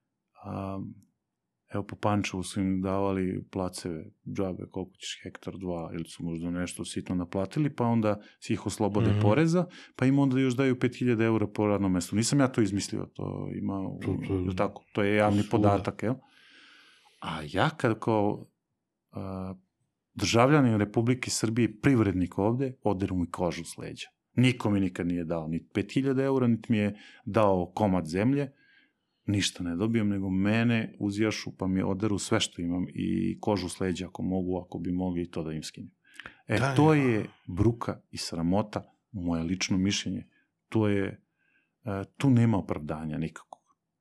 um, evo po Pančevu su im davali placeve, džabe, koliko ćeš, hektar, dva, ili su možda nešto sitno naplatili, pa onda si ih oslobode mm-hmm. poreza, pa im onda još daju pet hiljada eura po radnom mestu. Nisam ja to izmislio, to ima, to, to, tako, to je javni suda. Podatak, jel? A ja kad kao uh, državljanin Republike Srbije, privrednik ovde, oderu mi kožu s leđa. Niko mi nikad nije dao ni pet hiljada eura, niti mi je dao komad zemlje, ništa ne dobijem, nego mene uzjašu pa mi oderu sve što imam i kožu s leđa ako mogu, ako bi mogli i to da im skinem. E, da, to je bruka i sramota, moje lično mišljenje. To je, tu nema opravdanja nikako.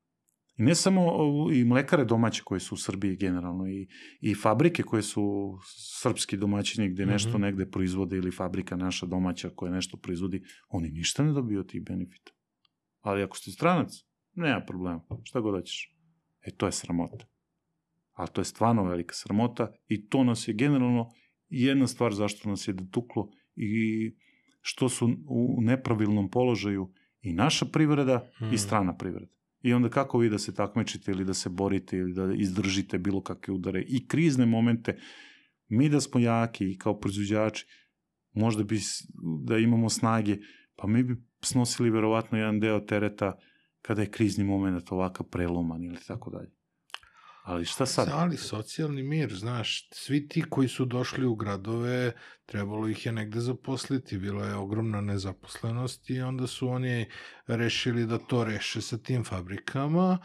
I ne samo i mlekare domaće koje su u Srbiji generalno, i, i fabrike koje su srpski domaćini gde nešto mm-hmm. negde proizvode, ili fabrika naša domaća koja nešto proizvodi, oni ništa ne dobiju od tih benefita. Ali ako ste stranac, nema problema, šta god hoćeš. E, to je sramota. Ali to je stvarno velika sramota i to nas je generalno jedna stvar zašto nas je dotuklo i što su u nepravilnom položaju i naša privreda mm. i strana privreda. I onda kako vi da se takmičite ili da se borite ili da izdržite bilo kakve udare i krizne momente, mi da smo jaki i kao proizvođači, možda bi da imamo snage, pa mi bi snosili verovatno jedan deo tereta kada je krizni moment ovakav preloman ili tako dalje. Ali šta sad? Ali socijalni mir, znaš, svi ti koji su došli u gradove, trebalo ih je negde zaposliti, bila je ogromna nezaposlenost i onda su oni rešili da to reše sa tim fabrikama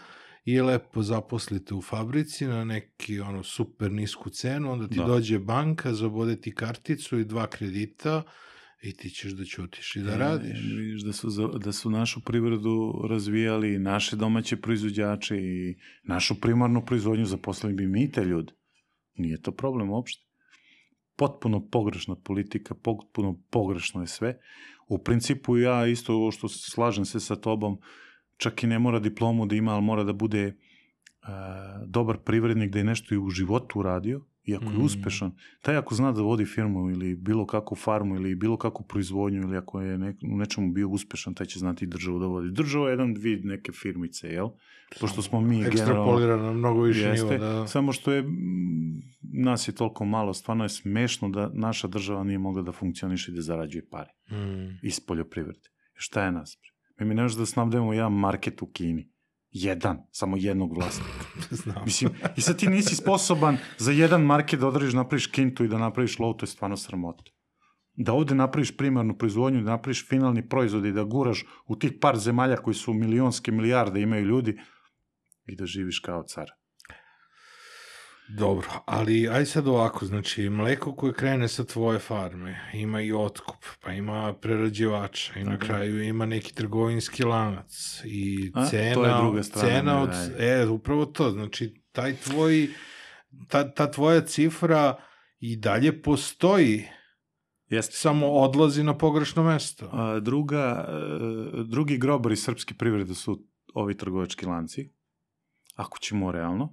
i lepo zaposlite u fabrici na neki ono super nisku cenu, onda ti Da. dođe banka, zabode ti karticu i dva kredita i ti ćeš da ćutiš i da radiš. E, vidiš da su, za- da su našu privredu razvijali i naše domaće proizvođače i našu primarnu proizvodnju, zaposlili bi mi te ljude. Nije to problem uopšte. Potpuno pogrešna politika, potpuno pogrešno je sve. U principu ja isto ovo što se slažem se sa tobom, čak i ne mora diplomu da ima, ali mora da bude e, dobar privrednik, da je nešto i u životu uradio, i ako je Mm. uspešan, taj ako zna da vodi firmu ili bilo kakvu farmu ili bilo kakvu proizvodnju ili ako je nek, u nečemu bio uspešan, taj će znati državu da vodi. Država je jedan vid neke firmice, jel? Pošto smo mi generalno... Ekstrapolirano na mnogo više Jeste, nivo. Da. samo što je, mm, nas je toliko malo, stvarno je smešno da naša država nije mogla da funkcioniše i da zarađuje pare Mm. iz poljoprivrede. Šta je nas? Mi mi ne možemo da snabdemo jedan market u Kini. Jedan, samo jednog vlasnika. Znam. Mislim, i sad ti nisi sposoban za jedan market da odradiš, napraviš kintu i da napraviš lov, to je stvarno sramota. Da ovde napraviš primarnu proizvodnju, da napraviš finalni proizvod i da guraš u tih par zemalja koji su milionske milijarde imaju ljudi i da živiš kao car. Dobro, ali aj sad ovako, znači mleko koje krene sa tvoje farme, ima i otkup, pa ima prerađivača i na Tako je. kraju ima neki trgovinski lanac i A, cena, to je druga strana cena od, medalje. e, upravo to, znači taj tvoj, ta, ta tvoja cifra i dalje postoji, Jeste. samo odlazi na pogrešno mesto. A, druga, e, drugi grobari srpske privrede su ovi trgovački lanci, ako ćemo realno.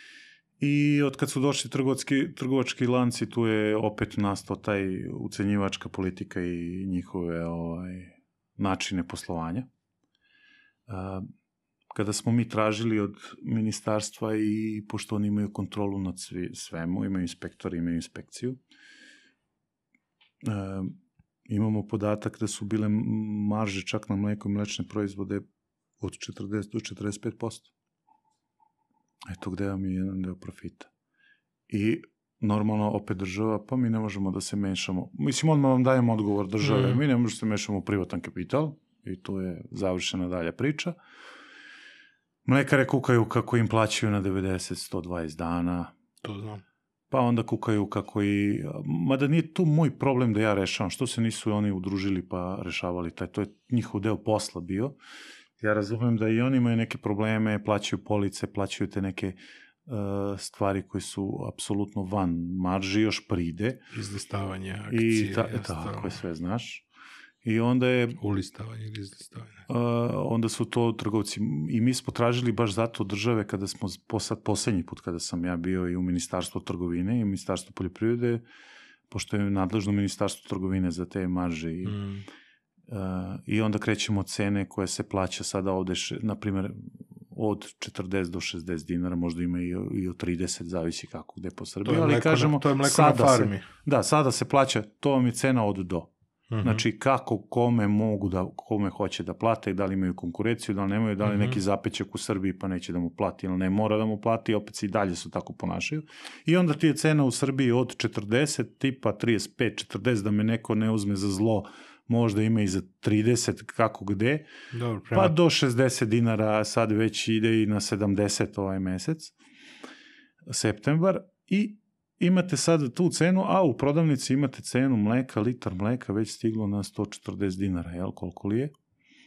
I od kad su došli trgovački, trgovački lanci, tu je opet nastao taj ucenjivačka politika i njihove ovaj, načine poslovanja. A, kada smo mi tražili od ministarstva i pošto oni imaju kontrolu nad svi, svemu, imaju inspektori, imaju inspekciju, a, imamo podatak da su bile marže čak na mleko i mlečne proizvode od četrdeset do četrdeset pet posto. Eto gde vam je jedan deo profita. I normalno opet država, pa mi ne možemo da se mešamo. Mislim, odmah vam dajemo odgovor države, Mm. mi ne možemo da se mešamo u privatan kapital i to je završena dalja priča. Mlekare kukaju kako im plaćaju na devedeset do sto dvadeset dana, To znam. pa onda kukaju kako i... Mada nije tu moj problem da ja rešavam, što se nisu oni udružili pa rešavali taj, to je njihov deo posla bio. Ja razumem da i oni imaju neke probleme, plaćaju police, plaćaju te neke uh, stvari koje su apsolutno van marži, još pride. Izlistavanje, akcije. I ta, tako je, sve znaš. I onda je... Ulistavanje ili izlistavanje. Uh, onda su to trgovci. I mi smo tražili baš zato države kada smo, posad, poslednji put kada sam ja bio i u Ministarstvu trgovine i u Ministarstvu poljoprivrede, pošto je nadležno Ministarstvo trgovine za te marže i Mm. Uh, i onda krećemo od cene koja se plaća sada ovde, še, na primjer, od četrdeset do šezdeset dinara, možda ima i, i od trideset, zavisi kako, gde po Srbiji, To je ali mleko, kažemo, na, to je mleko na sada farmi. se, da, sada se plaća, to vam je cena od do. Mhm. Znači, kako, kome mogu da, kome hoće da plate, da li imaju konkurenciju, da li nemaju, da li Mhm. neki zapećak u Srbiji pa neće da mu plati, ili ne mora da mu plati, opet se i dalje su tako ponašaju. I onda ti je cena u Srbiji od četrdeset, tipa trideset pet četrdeset, da me neko ne uzme za zlo, možda ima i za trideset, kako gde, Dobro, prema... pa do šezdeset dinara, sad već ide i na sedamdeset ovaj mesec, septembar, i imate sad tu cenu, a u prodavnici imate cenu mleka, litar mleka već stiglo na sto četrdeset dinara, jel, koliko li je?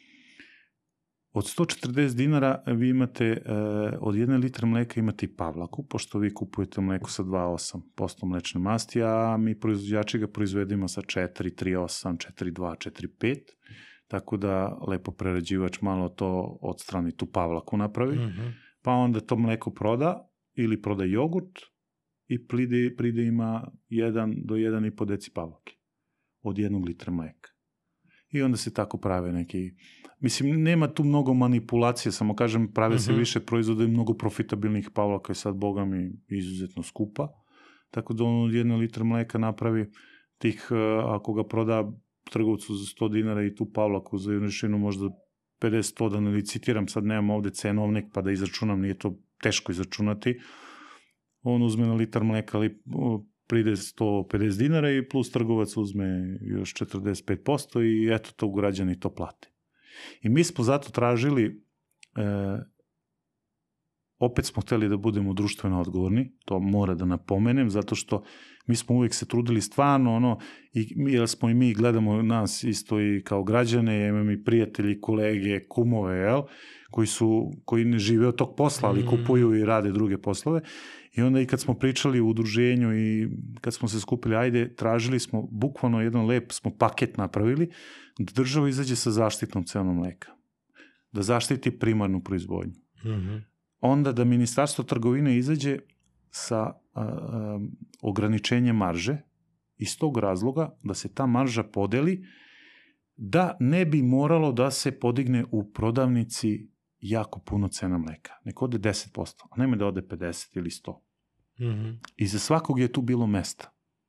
Od sto četrdeset dinara vi imate, e, od jedne litre mleka imate i pavlaku, pošto vi kupujete mleko sa dva zarez osam posto mlečne masti, a mi proizvođači ga proizvedemo sa četiri, tri zarez osam, četiri zarez dva, četiri zarez pet, tako da lepo prerađivač malo to odstrani, tu pavlaku napravi, Mhm. pa onda to mleko proda ili proda jogurt i pride, pride ima jedan do jedan i po deci pavlake od jednog litra mleka. I onda se tako prave neki... Mislim, nema tu mnogo manipulacije, samo kažem, prave se Mhm. više proizvoda i mnogo profitabilnih pavlaka i sad, boga mi, izuzetno skupa. Tako da on od jedne litra mleka napravi tih, uh, ako ga proda trgovcu za sto dinara i tu pavlaku za jednu možda pedeset sto, da ne licitiram, sad nemam ovde cenovnik pa da izračunam, nije to teško izračunati. On uzme na litar mleka li, pride sto pedeset dinara i plus trgovac uzme još četrdeset pet posto i eto to građani to plate. I mi smo zato tražili e, opet smo hteli da budemo društveno odgovorni, to mora da napomenem, zato što mi smo uvijek se trudili stvarno, ono, i mi, jer smo i mi gledamo nas isto i kao građane, ja imam i prijatelji, kolege, kumove, jel, koji su, koji ne žive od tog posla, ali kupuju i rade druge poslove. I onda i kad smo pričali u udruženju i kad smo se skupili, ajde, tražili smo, bukvalno jedan lep smo paket napravili, da država izađe sa zaštitnom cenom mleka. Da zaštiti primarnu proizvodnju. Mm-hmm. Onda da Ministarstvo trgovine izađe sa a, a, ograničenjem marže, iz tog razloga da se ta marža podeli, da ne bi moralo da se podigne u prodavnici jako puno cena mleka. Nek ode deset posto, a nema da ode pedeset ili sto. Mm-hmm. I za svakog je tu bilo mesta.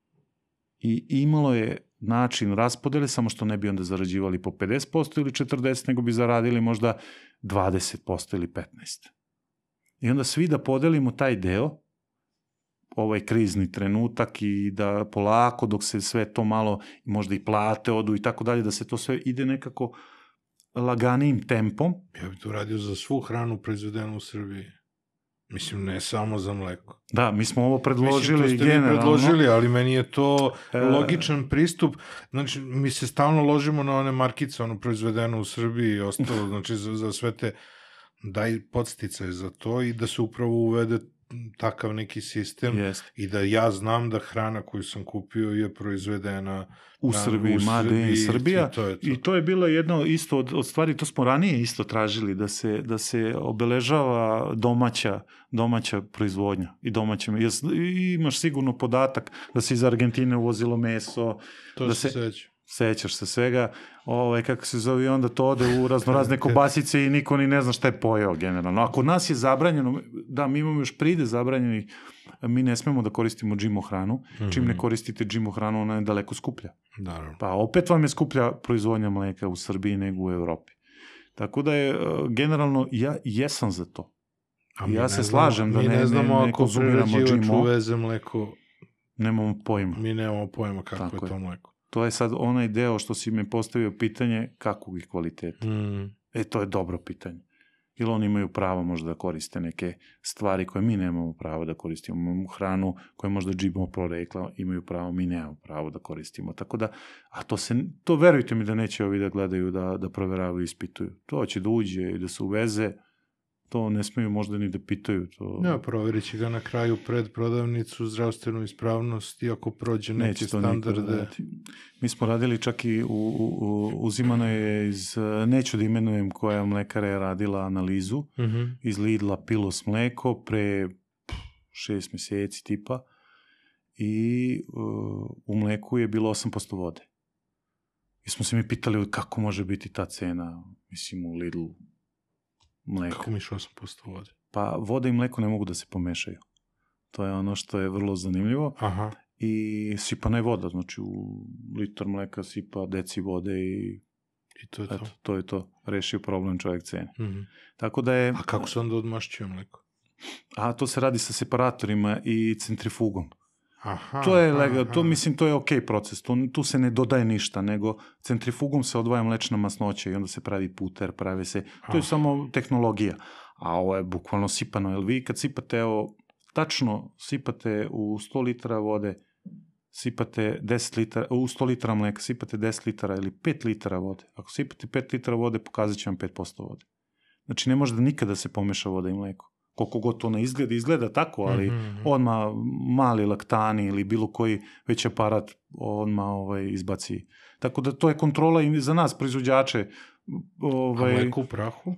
I imalo je način raspodele, samo što ne bi onda zarađivali po pedeset posto ili četrdeset posto, nego bi zaradili možda dvadeset posto ili petnaest posto. I onda svi da podelimo taj deo, ovaj krizni trenutak i da polako dok se sve to malo, možda i plate odu i tako dalje, da se to sve ide nekako laganijim tempom. Ja bih to radio za svu hranu proizvedenu u Srbiji. Mislim, ne samo za mleko. Da, mi smo ovo predložili Mislim, to ste generalno. mi predložili, ali meni je to logičan pristup. Znači, mi se stalno ložimo na one markice, ono proizvedeno u Srbiji i ostalo, znači za, za sve te daj podsticaje za to i da se upravo uvede takav neki sistem. Yes. I da ja znam da hrana koju sam kupio je proizvedena u na, Srbiji, u Made in Srbija. I to je to. I to je bilo jedno isto od, od stvari, to smo ranije isto tražili, da se, da se obeležava domaća, domaća proizvodnja i domaće. I imaš sigurno podatak da se iz Argentine uvozilo meso. To da se se seća. Sećaš se svega, ovaj, kako se zove, onda to ode u raznorazne kobasice i niko ni ne zna šta je pojeo generalno. A kod nas je zabranjeno, da, mi imamo još pride zabranjenih, mi ne smemo da koristimo džimo hranu, mm-hmm. čim ne koristite džimo hranu, ona je daleko skuplja. Naravno. Pa opet vam je skuplja proizvodnja mleka u Srbiji nego u Evropi. Tako da je, generalno, ja jesam za to. A ja se ne slažem znamo, da ne, ne, znamo ne, ne ako prerađivač uveze mleko. Nemamo pojma. Mi nemamo pojma kako Tako je to je. mleko. To je sad onaj deo što si me postavio pitanje kakvog ih kvaliteta. Mm. E, to je dobro pitanje. Ili oni imaju pravo možda da koriste neke stvari koje mi nemamo pravo da koristimo. Imamo hranu koje možda džimo prorekla, imaju pravo, mi nemamo pravo da koristimo. Tako da, a to se, to verujte mi da neće ovi da gledaju, da, da proveravaju i ispituju. To će da uđe i da se uveze, to ne smiju možda ni da pitaju. To... Ja, provjerit će ga na kraju pred prodavnicu, zdravstvenu ispravnost i ako prođe neke Neće to standarde. Mi smo radili čak i u, u, uzimano je iz, neću da imenujem koja mlekara je radila analizu, Mm-hmm. iz Lidla Pilos mleko pre šest mjeseci tipa i uh, u mleku je bilo osam posto vode. I smo se mi pitali kako može biti ta cena, mislim, u Lidlu mleka. Kako miš osam posto vode? Pa voda i mleko ne mogu da se pomešaju. To je ono što je vrlo zanimljivo. Aha. I sipana je voda, znači u litar mleka sipa deci vode i, I to je to. eto, to je to. Rešio problem čovjek cene. Mm-hmm. Tako da je... A kako se onda odmašćuje mleko? A to se radi sa separatorima i centrifugom. Aha. To je legal, aha. to mislim to je okej proces. To, tu se ne dodaje ništa, nego centrifugom se odvaja mlečna masnoća i onda se pravi puter, pravi se... To je Ah. samo tehnologija. A ovo je bukvalno sipano. Jer vi kad sipate, evo, tačno sipate u sto litara vode, sipate deset litara, u sto litara mleka sipate deset litara ili pet litara vode. Ako sipate pet litara vode, pokazat će vam pet posto vode. Znači ne može da nikada se pomeša voda i mleko. Koliko god to ne izgleda, izgleda tako, ali Mm-hmm. odmah mali laktani ili bilo koji već aparat odmah ovaj, izbaci. Tako da to je kontrola i za nas, proizvođače. Ovaj, A mleko u prahu?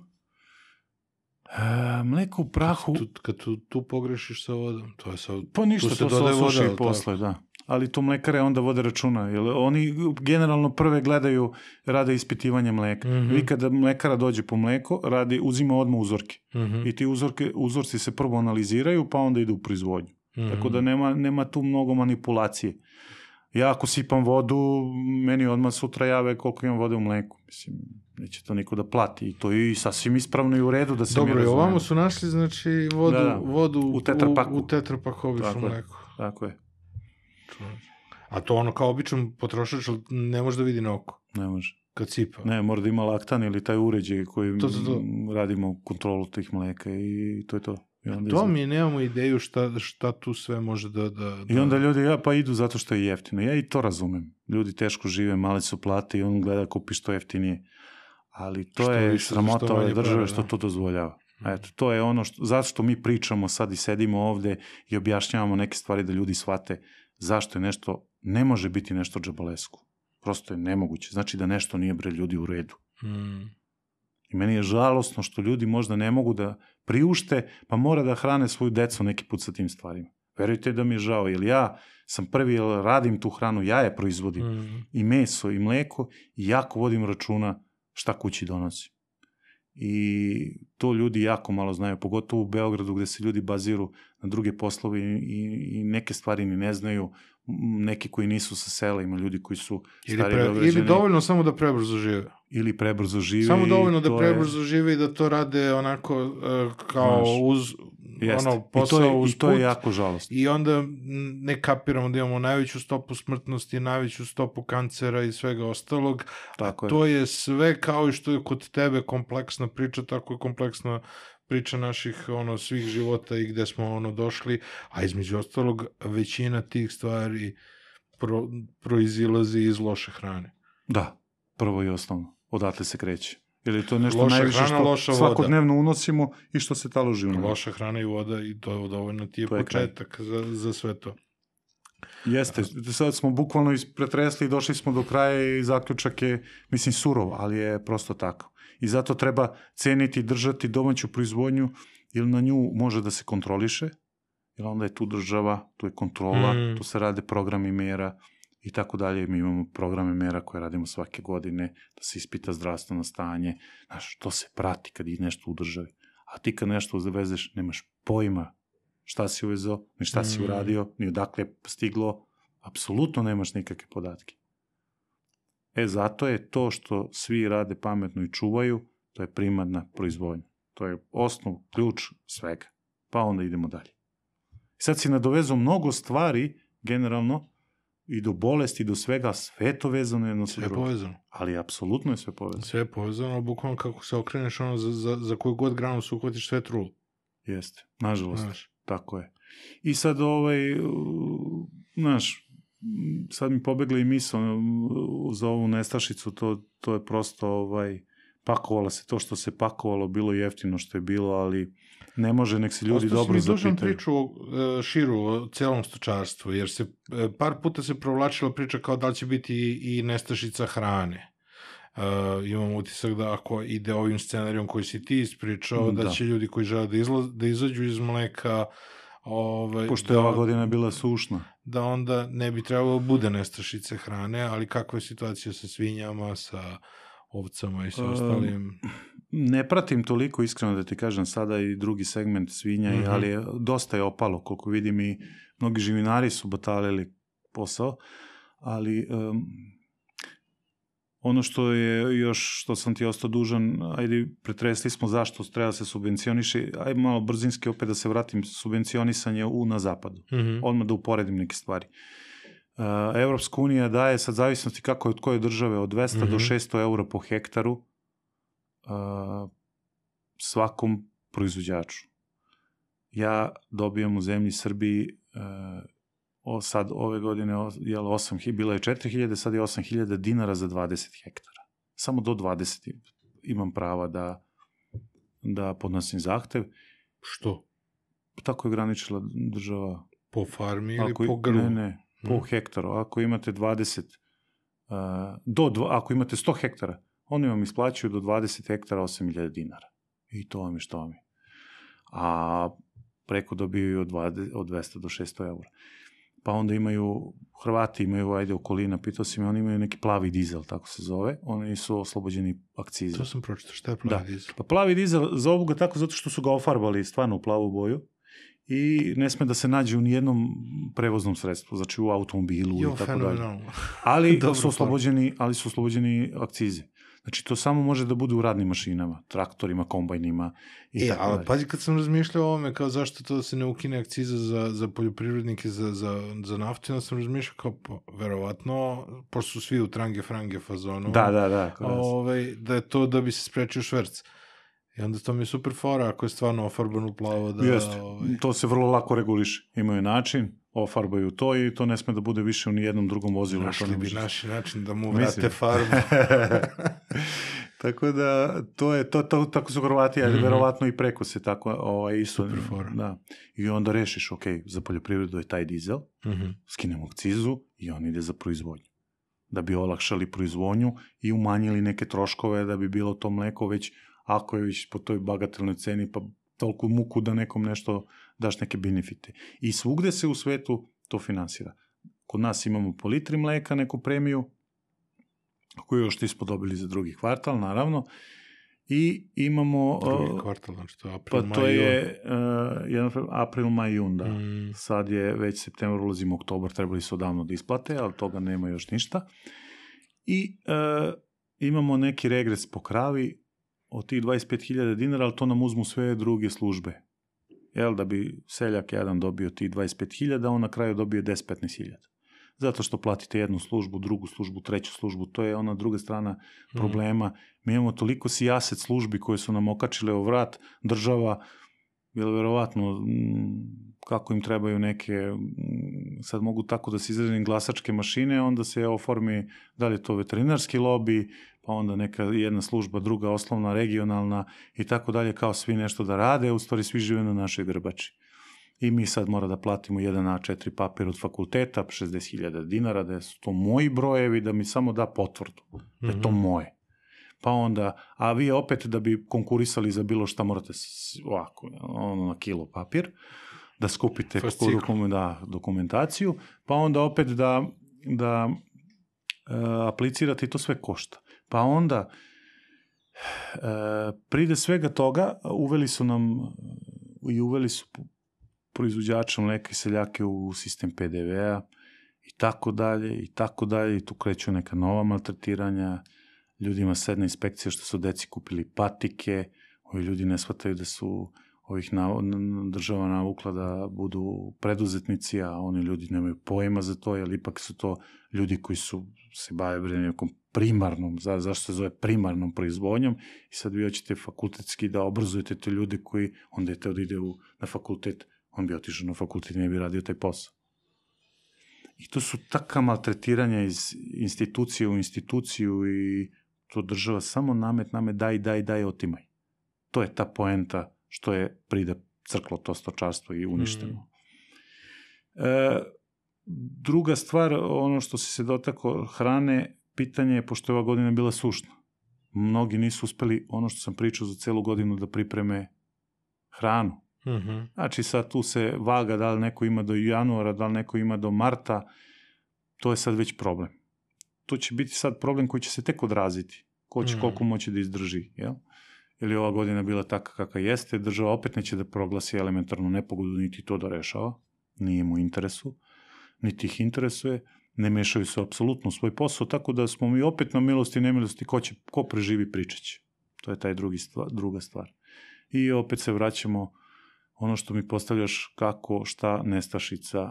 E, mleko u prahu... Tu, kad tu, tu pogrešiš sa vodom, to je sa... Pa ništa, tu se to se dodaje osuši voda, posle, da. Ali to mlekare onda vode računa. Jer oni generalno prve gledaju, rade ispitivanje mleka. Mhm. Vi kada mlekara dođe po mleko, radi, uzima odmah uzorke. Mm-hmm. I ti uzorke, uzorci se prvo analiziraju, pa onda idu u proizvodnju. Mm-hmm. Tako da nema, nema tu mnogo manipulacije. Ja ako sipam vodu, meni odmah sutra jave koliko imam vode u mleku. Mislim, neće to niko da plati. I to je i sasvim ispravno i u redu da se Dobro, mi i razumemo. ovamo su našli, znači, vodu, Da, da. vodu U tetrapaku. U, u tetrapaku obično Tako je. mleko. Tako je, A to ono kao običan potrošač ne može da vidi na oko, ne može. kad sipa. Ne, mora da ima laktan ili taj uređaj koji To, to, to. radimo kontrolu tih mleka i to je to. I onda, To izgleda... mi nemamo ideju šta, šta tu sve može da... da, da... I onda ljudi, ja, pa idu zato što je jeftino. Ja i to razumem. Ljudi teško žive, male su plate i on gleda kupi što jeftinije. Ali to što je više, sramota ove države para, što da. to dozvoljava. Eto, to je ono što, zašto mi pričamo sad i sedimo ovde i objašnjavamo neke stvari da ljudi shvate zašto je nešto, ne može biti nešto džabalesku. Prosto je nemoguće. Znači da nešto nije, bre, ljudi, u redu. Mm. I meni je žalosno što ljudi možda ne mogu da priušte, pa mora da hrane svoju decu neki put sa tim stvarima. Verujte da mi je žao, jer ja sam prvi, jer radim tu hranu, ja je proizvodim. Mm. I meso, i mleko, i jako vodim računa šta kući donosim. I to ljudi jako malo znaju, pogotovo u Beogradu gde se ljudi baziru na druge poslove i, i, i neke stvari ni ne znaju, neki koji nisu sa sela, ima ljudi koji su stari pre, Beograđani. Ili dovoljno samo da prebrzo žive. Ili prebrzo žive. Samo dovoljno da prebrzo je... žive i da to rade onako uh, kao Znaš, uz jeste. ono posao I to je, uz i to je jako žalostno. I onda ne kapiramo da imamo najveću stopu smrtnosti, najveću stopu kancera i svega ostalog. Tako a je. To je sve kao i što je kod tebe kompleksna priča, tako je kompleksna priča naših ono svih života i gde smo ono došli, a između ostalog većina tih stvari pro, proizilazi iz loše hrane. Da, prvo i osnovno. Odatle se kreće. Jer je to nešto loša najviše hrana, što svakodnevno unosimo i što se taloži u nama. Loša hrana i voda i to je dovoljno ti je to početak je za, za sve to. Jeste, sad smo bukvalno pretresli i došli smo do kraja i zaključak je, mislim, surov, ali je prosto tako. I zato treba ceniti, držati domaću proizvodnju, jer na nju može da se kontroliše, jer onda je tu država, tu je kontrola, mm. tu se rade programi mera i tako dalje. Mi imamo programe mera koje radimo svake godine, da se ispita zdravstveno stanje. Znaš, to se prati kad je nešto u državi. A ti kad nešto uvezeš, nemaš pojma šta si uvezao, ni šta si uradio, ni odakle je stiglo. Apsolutno nemaš nikakve podatke. E, zato je to što svi rade pametno i čuvaju, to je primarna proizvodnja. To je osnov, ključ svega. Pa onda idemo dalje. I sad si nadovezao mnogo stvari, generalno, i do bolesti, i do svega, sve to vezano jedno sa drugim. Sve povezano. Ali apsolutno je sve povezano. Sve je povezano, bukvalno kako se okreneš, ono, za, za, za koju god granu se uhvatiš, sve trulo. Jeste, nažalost, Znaš. Tako je. I sad, ovaj, znaš, sad mi pobegla i misao za ovu nestašicu, to, to je prosto, ovaj, pakovalo se to što se pakovalo, bilo jeftino što je bilo, ali ne može, nek se ljudi Osto dobro zapitaju. Osto si mi dužan priču uh, širu o celom stočarstvu, jer se uh, par puta se provlačila priča kao da će biti i, i nestašica hrane. Uh, imam utisak da ako ide ovim scenarijom koji si ti ispričao, da, da će ljudi koji žele da, izla, da izađu iz mleka, Ove, pošto je da, ova godina bila sušna. Da onda ne bi trebalo bude nestašice hrane, ali kakva je situacija sa svinjama, sa ovcama i sa um, ostalim? Ne pratim toliko, iskreno da ti kažem, sada i drugi segment svinja, mm-hmm. ali je, dosta je opalo, koliko vidim i mnogi živinari su batalili posao, ali um, ono što je još, što sam ti ostao dužan, ajde, pretresli smo zašto treba se subvencioniše, ajde malo brzinski opet da se vratim, subvencionisanje u, na zapadu. Mm-hmm. Odmah da uporedim neke stvari. Uh, Evropska unija daje, sad zavisnosti kako je od koje države, od dvesta mm-hmm. do šesto eura po hektaru uh, svakom proizvođaču. Ja dobijam u zemlji Srbiji uh, O, sad ove godine je osam hiljada, bila je četiri hiljade, sad je osam hiljada dinara za dvadeset hektara. Samo do dvadeset imam prava da, da podnosim zahtev. Što? Tako je graničila država. Po farmi ili ako, po grlu? Ne, ne, po hmm. hektaru. Ako imate dvadeset, uh, do, ako imate sto hektara, oni vam isplaćuju do dvadeset hektara osam hiljada dinara. I to vam je što vam je. A preko dobiju od, od dvesta do šesto eura. Pa onda imaju, Hrvati imaju, ajde, okolina, pitao si me, oni imaju neki plavi dizel, tako se zove, oni su oslobođeni akcize. To sam pročitao, šta je plavi da. dizel? Pa plavi dizel, zovu ga tako zato što su ga ofarbali stvarno u plavu boju i ne sme da se nađe u nijednom prevoznom sredstvu, znači u automobilu jo, i tako dalje. Ali su oslobođeni, ali su oslobođeni akcize. Znači, to samo može da bude u radnim mašinama, traktorima, kombajnima i e, tako ali dalje. Pazi, kad sam razmišljao o ovome, kao zašto to da se ne ukine akciza za, za poljoprivrednike, za, za, za naftu, onda sam razmišljao kao, po, verovatno, pošto su svi u trange-frange fazonu, da, da, da, ovaj, da je to da bi se sprečio šverc. I onda to mi je super fora ako je stvarno ofarbano plavo. Da, Jeste, ovaj... to se vrlo lako reguliše. Imaju način, ofarbaju to i to ne sme da bude više u nijednom drugom vozilu. Našli bi može... naši način da mu vrate Mislim. farbu. Tako da, to je, to, to, tako su Hrvati, ali mm-hmm. verovatno i preko se tako ovaj, isto. Da. I onda rešiš, ok, za poljoprivredu je taj dizel, mm-hmm. skinemo akcizu i on ide za proizvodnju. Da bi olakšali proizvodnju i umanjili neke troškove da bi bilo to mleko već, ako je već po toj bagatelnoj ceni, pa toliko muku da nekom nešto daš neke benefite. I svugde se u svetu to finansira. Kod nas imamo po litri mleka neku premiju, koju još nismo dobili za drugi kvartal, naravno, i imamo... Drugi kvartal, znači to je april, pa maj, to je uh, jedan, april, maj, jun, da. Mm. Sad je već septembar, ulazimo oktobar, trebali su odavno da isplate, ali toga nema još ništa. I uh, imamo neki regres po kravi od tih dvadeset pet hiljada dinara, ali to nam uzmu sve druge službe. Jel, da bi seljak jedan dobio tih dvadeset pet hiljada, on na kraju dobio deset do petnaest hiljada. Zato što platite jednu službu, drugu službu, treću službu, to je ona druga strana problema. Mi imamo toliko sijaset službi koje su nam okačile u vrat, država, jer verovatno kako im trebaju neke, sad mogu tako da se izrazim, glasačke mašine, onda se oformi, da li je to veterinarski lobi, pa onda neka jedna služba, druga osnovna, regionalna i tako dalje, kao svi nešto da rade, u stvari svi žive na našoj grbači. I mi sad mora da platimo jedan A četiri papir od fakulteta, šezdeset hiljada dinara, da su to moji brojevi, da mi samo da potvrdu, da je to moje. Pa onda, a vi opet da bi konkurisali za bilo šta morate ovako, ono na kilo papir, da skupite dokumen, da, dokumentaciju, pa onda opet da, da e, aplicirate i to sve košta. Pa onda e, pride svega toga, uveli su nam i uveli su proizvođača mleka i seljake u sistem pe de ve a i tako dalje i tako dalje i tu kreću neka nova maltretiranja, ljudima sedne inspekcija što su deci kupili patike, ovi ljudi ne shvataju da su ovih nav, država navukla da budu preduzetnici, a oni ljudi nemaju pojma za to, jer ipak su to ljudi koji su se bave nekom primarnom, za, zašto se zove primarnom proizvodnjom, i sad vi hoćete fakultetski da obrazujete te ljude koji onda je teo da ide u, na fakultet, on bi otišao na fakultet i ne bi radio taj posao. I to su taka maltretiranja iz institucije u instituciju i to država samo namet, namet, daj, daj, daj, otimaj. To je ta poenta što je pride crklo to stočarstvo i uništeno. Mm. E, druga stvar, ono što se se dotaklo hrane, pitanje je, pošto je ova godina bila sušna, mnogi nisu uspeli, ono što sam pričao za celu godinu, da pripreme hranu. Mm-hmm. Znači sad tu se vaga da li neko ima do januara, da li neko ima do marta, to je sad već problem. To će biti sad problem koji će se tek odraziti. Ko će mm-hmm. koliko moći da izdrži, jel? Ili ova godina bila taka kakva jeste, država opet neće da proglasi elementarnu nepogodu, niti to da rešava, nije mu interesu, niti ih interesuje, ne mešaju se apsolutno u svoj posao, tako da smo mi opet na milosti i nemilosti, ko, će, ko preživi pričat će. To je taj drugi stvar, druga stvar. I opet se vraćamo ono što mi postavljaš, kako, šta, nestašica,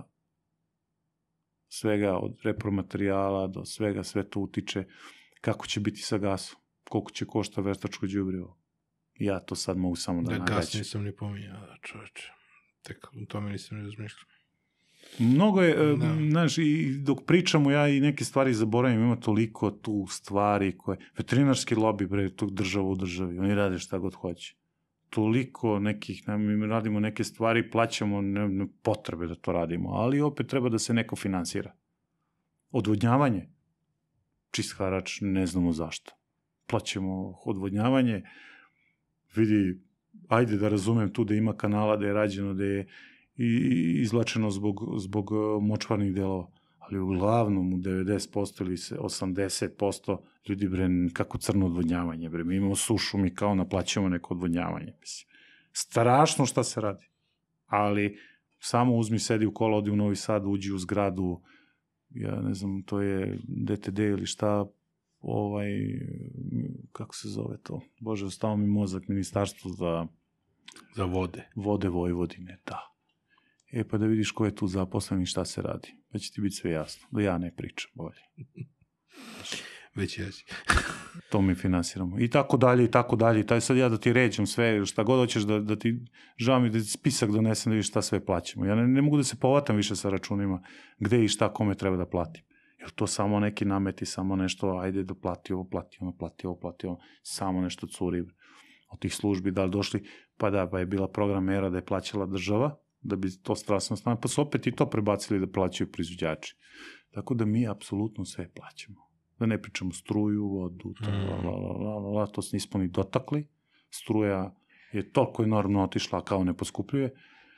svega od repromaterijala do svega, sve to utiče, kako će biti sa gasom, koliko će košta veštačko đubrivo. Ja to sad mogu samo da, da nagađam. Da, gas nisam ni pominjao, čoveče. Tek u tome nisam ni razmišljao. Mnogo je, da. Znaš, i dok pričamo ja i neke stvari zaboravim, ima toliko tu stvari koje, veterinarski lobby, bre, tog država u državi, oni rade šta god hoće. Toliko nekih, mi radimo neke stvari, plaćamo ne, ne potrebe da to radimo, ali opet treba da se neko finansira. Odvodnjavanje, čist harač, ne znamo zašto. Plaćamo odvodnjavanje, vidi, ajde da razumem tu da ima kanala, da je rađeno, da je izlačeno zbog, zbog močvarnih delova, ali uglavnom u devedeset posto ili osamdeset posto ljudi, bre, kako crno odvodnjavanje, bre, mi imamo sušu, mi kao naplaćamo neko odvodnjavanje, mislim. Strašno šta se radi, ali samo uzmi, sedi u kola, odi u Novi Sad, uđi u zgradu, ja ne znam, to je de te de ili šta, ovaj, kako se zove to, Bože, ostao mi mozak, ministarstvo za... Za vode. Vode Vojvodine, da. E, pa da vidiš ko je tu zaposlen i šta se radi. Pa će ti biti sve jasno. Da ja ne pričam bolje. Već jesi. to mi finansiramo. I tako dalje, i tako dalje. Taj sad ja da ti ređem sve, šta god hoćeš da, da ti, žao mi da ti spisak donesem da vidiš šta sve plaćamo. Ja ne, ne mogu da se povatam više sa računima gde i šta kome treba da platim. Jer to samo neki nameti, samo nešto, ajde da plati ovo, plati ono, plati ovo, plati ovo, samo nešto curi od tih službi, da li došli, pa da, pa je bila program mera da je plaćala država, da bi to strasno stane, pa su opet i to prebacili da plaćaju proizvođači. Tako da mi apsolutno sve plaćamo. Da ne pričamo struju, vodu, to, la, la, la, la, la, to se nismo ni dotakli. Struja je toliko enormno otišla kao ne poskupljuje.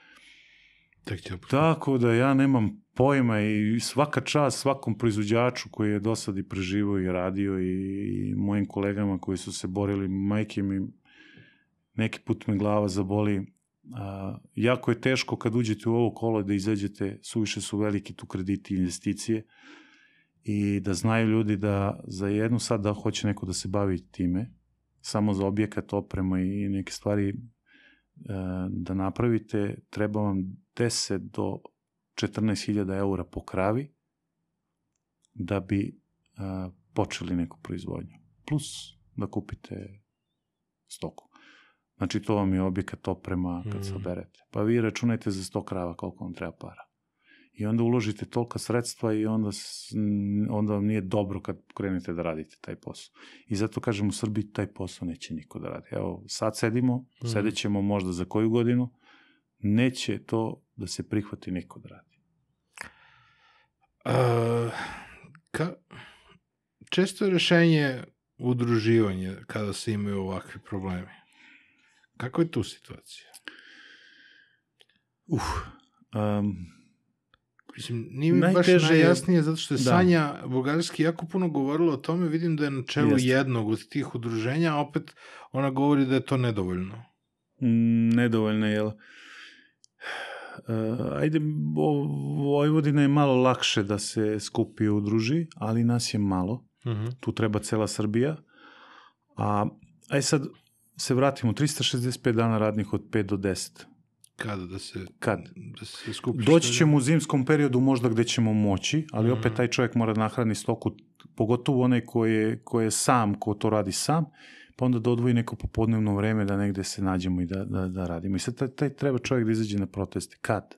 Tako da ja nemam pojma i svaka čast svakom proizvođaču koji je do sad i preživao i radio i, i mojim kolegama koji su se borili, majke mi neki put me glava zaboli. A, jako je teško kad uđete u ovo kolo da izađete, suviše su veliki tu krediti i investicije i da znaju ljudi da za jednu sad da hoće neko da se bavi time, samo za objekat, oprema i neke stvari da napravite, treba vam deset do četrnaest hiljada eura po kravi da bi a, počeli neku proizvodnju. Plus da kupite stoku. Znači to vam je objekat, oprema kad se oberete. Pa vi računajte za sto krava koliko vam treba para. I onda uložite tolika sredstva i onda, onda vam nije dobro kad krenete da radite taj posao. I zato kažem, u Srbiji taj posao neće niko da radi. Evo, sad sedimo, mm. sedit ćemo možda za koju godinu, neće to da se prihvati niko da radi. Uh, ka, često je rešenje udruživanje kada se imaju ovakvi problemi. Kako je tu situacija? Uh, um, Mislim, nije mi baš najjasnije, zato što je da. Sanja Bugarski jako puno govorila o tome, vidim da je na čelu Jeste. jednog od tih udruženja, a opet ona govori da je to nedovoljno. Mm, nedovoljno, jel? Uh, ajde, Vojvodina je malo lakše da se skupi i udruži, ali nas je malo. Uh-huh. Tu treba cela Srbija. A, aj sad se vratimo, trista šezdeset pet dana radnih od pet do deset. Kada da se, Kad? Da se skupi? Doći ćemo u zimskom periodu možda gde ćemo moći, ali opet taj čovjek mora da nahrani stoku, pogotovo onaj koji je, koji je sam, ko to radi sam, pa onda da odvoji neko popodnevno vreme da negde se nađemo i da, da, da radimo. I sad taj, taj treba čovjek da izađe na proteste. Kad?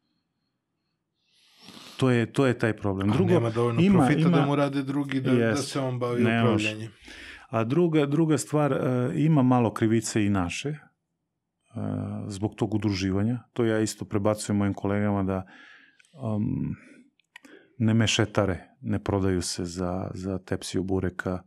To je, to je taj problem. Drugo, a nema dovoljno ima, profita ima, da mu rade drugi, da, jest, da se on bavi upravljanjem. A druga, druga stvar, uh, ima malo krivice i naše, zbog tog udruživanja. To ja isto prebacujem mojim kolegama da um, ne mešetare, ne prodaju se za, za tepsiju bureka.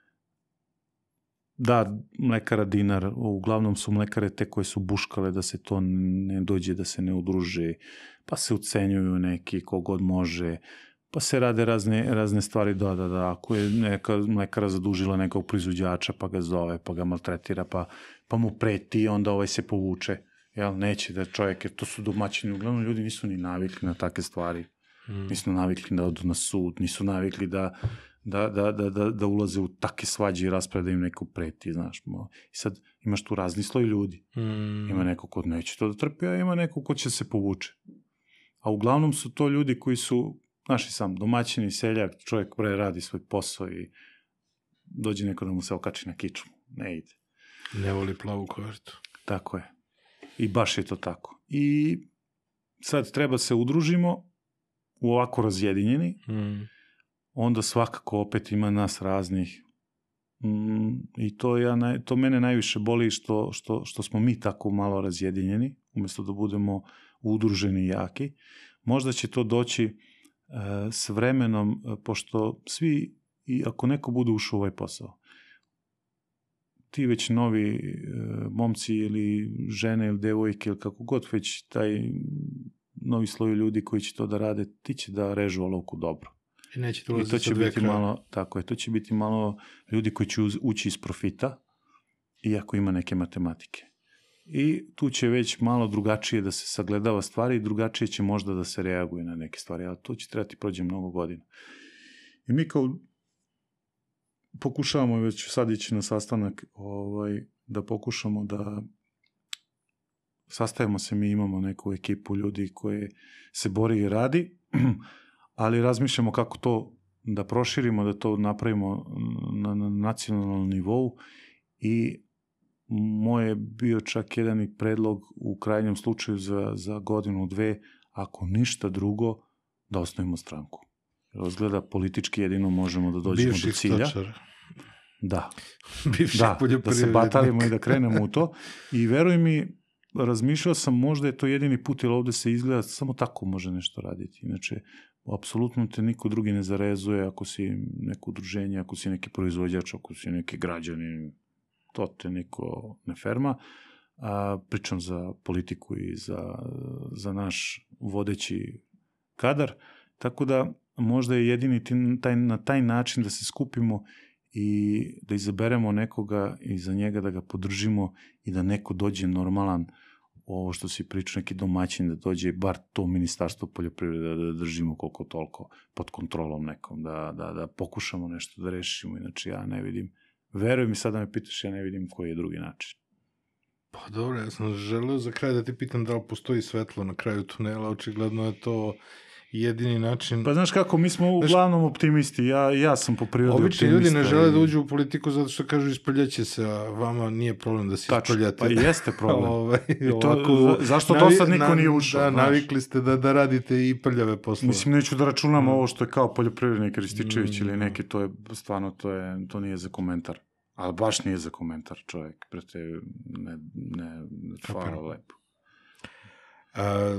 Da, mlekara dinar, uglavnom su mlekare te koje su buškale da se to ne dođe, da se ne udruže, pa se ucenjuju neki kogod može, pa se rade razne, razne stvari, da, da, da, ako je neka mlekara zadužila nekog proizvođača, pa ga zove, pa ga maltretira, pa, pa mu preti, onda ovaj se povuče, jel, neće da čovjek, jer to su domaćini, uglavnom ljudi nisu ni navikli na takve stvari, mm. nisu navikli da odu na sud, nisu navikli da, da, da, da, da, da ulaze u takve svađe i rasprave da im neko preti, znaš, i sad imaš tu razni sloj ljudi, mm. ima neko ko neće to da trpi, a ima neko ko će se povuče, a uglavnom su to ljudi koji su naši sam, domaćini, seljak, čovjek bre radi svoj posao i dođe neko da mu se okači na kičmu. Ne ide. Ne voli plavu kovertu. Tako je. I baš je to tako. I sad treba se udružimo u ovako razjedinjeni, mm. onda svakako opet ima nas raznih. Mm, I to, ja, to mene najviše boli što, što, što smo mi tako malo razjedinjeni, umjesto da budemo udruženi i jaki. Možda će to doći s vremenom, pošto svi, i ako neko bude ušao u ovaj posao, ti već novi e, momci ili žene ili devojke ili kako god, već taj novi sloj ljudi koji će to da rade, ti će da režu olovku dobro. I neće to, I to će biti malo, tako je, to će biti malo ljudi koji će ući iz profita, iako ima neke matematike. I tu će već malo drugačije da se sagledava stvari i drugačije će možda da se reaguje na neke stvari, ali to će trebati prođe mnogo godina. I mi kao pokušavamo već sad ići na sastanak ovaj, da pokušamo da sastajemo se, mi imamo neku ekipu ljudi koje se bori i radi, ali razmišljamo kako to da proširimo, da to napravimo na, na nacionalnom nivou i moj je bio čak jedan i predlog u krajnjem slučaju za, za godinu, dve, ako ništa drugo, da osnovimo stranku. Razgleda politički jedino možemo da dođemo Bivših do cilja. stočara. Da. Bivših Da, da se poljoprivrednika. batalimo i da krenemo u to. I veruj mi, razmišljao sam, možda je to jedini put, jer ovde se izgleda, samo tako može nešto raditi. Inače, apsolutno te niko drugi ne zarezuje ako si neko udruženje, ako si neki proizvođač, ako si neki građanin, to te niko ne ferma. A, pričam za politiku i za, za naš vodeći kadar, tako da možda je jedini taj, na taj način da se skupimo i da izaberemo nekoga i za njega da ga podržimo i da neko dođe normalan, ovo što si pričao, neki domaćin, da dođe bar to ministarstvo poljoprivrede da držimo koliko toliko pod kontrolom nekom, da, da, da pokušamo nešto da rešimo, inače ja ne vidim, veruj mi, sad da me pitaš, ja ne vidim koji je drugi način. Pa dobro, ja sam želeo za kraj da ti pitam da li postoji svetlo na kraju tunela, očigledno je to jedini način. Pa znaš kako, mi smo uglavnom optimisti, ja, ja sam po prirodi optimista. Obični ljudi ne žele da uđu u politiku zato što kažu isprljaće se, a vama nije problem da se isprljate. Pa jeste problem. Ovaj, I to, ovako, zašto navi, do sad niko na, nije ušao? Da, navikli ste da, da radite i prljave poslove. Mislim, neću da računam mm. ovo što je kao poljoprivrednik Rističević mm. ili neki, to je stvarno, to, je, to nije za komentar. Ali baš nije za komentar čovjek, prete, ne, ne, hvala lepo. A,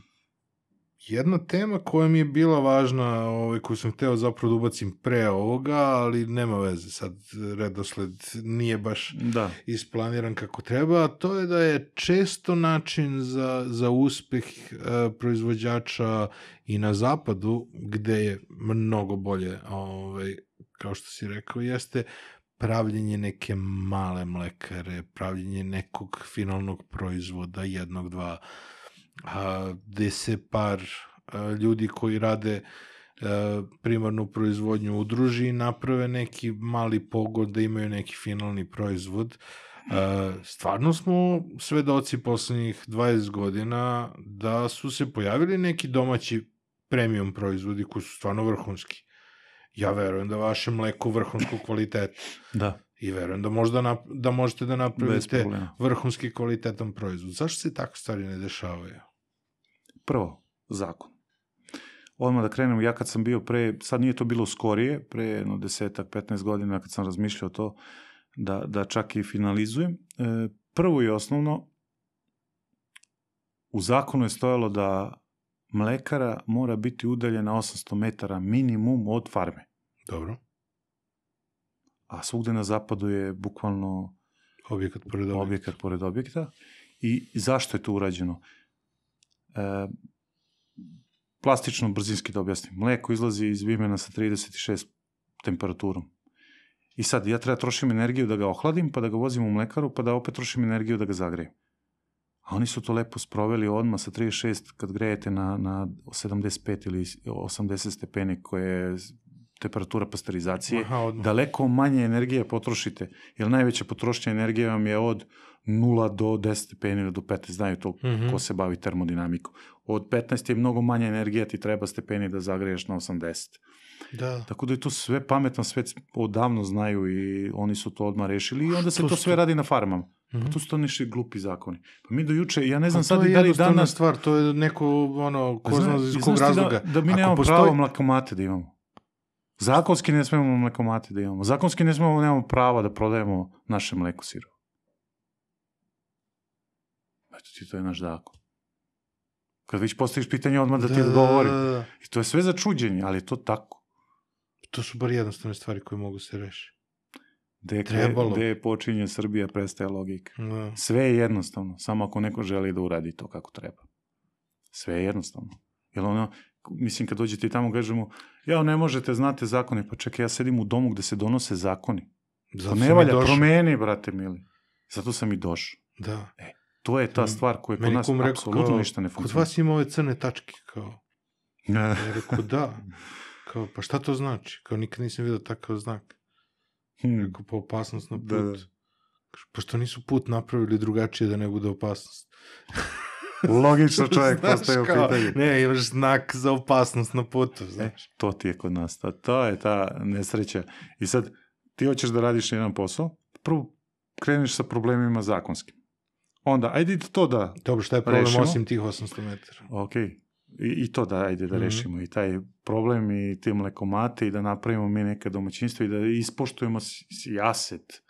jedna tema koja mi je bila važna, ovaj, koju sam hteo zapravo da ubacim pre ovoga, ali nema veze, sad redosled nije baš da. isplaniran kako treba, a to je da je često način za, za uspeh e, proizvođača i na zapadu, gde je mnogo bolje, ovaj, kao što si rekao, jeste pravljenje neke male mlekare, pravljenje nekog finalnog proizvoda, jednog, dva, a, gde se par a, ljudi koji rade a, primarnu proizvodnju udruži i naprave neki mali pogon da imaju neki finalni proizvod. A, stvarno smo svedoci poslednjih dvadeset godina da su se pojavili neki domaći premium proizvodi koji su stvarno vrhunski. Ja verujem da vaše mleko vrhunskog kvaliteta. Da. I verujem da, možda nap, da možete da napravite vrhunski kvalitetan proizvod. Zašto se tako stvari ne dešavaju? Prvo, zakon. Odmah da krenemo, ja kad sam bio pre, sad nije to bilo skorije, pre jedno desetak, petnaest godina kad sam razmišljao to, da, da čak i finalizujem. E, prvo i osnovno, u zakonu je stojalo da mlekara mora biti udaljena osamsto metara minimum od farme. Dobro. A svugde na zapadu je bukvalno objekat pored objekta. Objekat pored objekta. I zašto je to urađeno? E, plastično, brzinski da objasnim. Mleko izlazi iz vimena sa trideset šest temperaturom. I sad ja treba trošim energiju da ga ohladim, pa da ga vozim u mlekaru, pa da opet trošim energiju da ga zagrejem. A oni su to lepo sproveli odmah sa trideset šest kad grejete na, na sedamdeset pet ili osamdeset stepeni koje je temperatura pasterizacije. Aha, daleko manje energije potrošite, jer najveća potrošnja energije vam je od nula do deset stepeni ili do petnaest, znaju to mm-hmm. ko se bavi termodinamikom. Od petnaest je mnogo manje energija, ti treba stepeni da zagreješ na osamdeset. Da. Tako da je to sve pametno, sve odavno znaju i oni su to odmah rešili i onda se to, to sve radi na farmama. Mm-hmm. Pa to su to niši glupi zakoni. Pa mi do juče, ja ne znam sad i da li danas... stvar, to je neko, ono, ko zna iz kog razloga. Da, da mi nemamo postoji... pravo mlekomate da imamo. Zakonski ne smemo mlekomate da imamo. Zakonski ne smemo, nemamo prava da prodajemo naše mleko sirovo. Eto ti, to je naš zakon. Kad već postaviš pitanje, odmah da ti odgovorim. I to je sve za čuđenje, ali je to tako. To su bar jednostavne stvari koje mogu se rešiti. Gde počinje Srbija, prestaje logika. Da. Sve je jednostavno, samo ako neko želi da uradi to kako treba. Sve je jednostavno. Jer ono, mislim, kad dođete i tamo kažemo, ja, ne možete, znate zakone, pa čekaj, ja sedim u domu gde se donose zakoni. Zato to ne valja, promeni, brate mili. Zato sam i došao. Da. E, to je ta stvar koja kod nas apsolutno ništa ne funkcionira. Kod vas ima ove crne tačke, kao. Ja rekao, da. Kao, pa šta to znači? Kao, nikad nisam vidio takav znak. Hmm. Rekao, pa opasnost na put. Da, da. Pa što nisu put napravili drugačije da ne bude opasnost? Logično čovjek Znaš, postaje u kao, pitanju. Ne, imaš znak za opasnost na putu, znaš. E, to ti je kod nas. To, to je ta nesreća. I sad, ti hoćeš da radiš jedan posao, prvo kreneš sa problemima zakonskim. Onda, ajde to da Dobro, šta je problem rešimo. osim tih osamsto metara? Ok. I, I to da, ajde da Mhm. rešimo. I taj problem i te mlekomate i da napravimo mi neka domaćinstva i da ispoštujemo s- s- jaset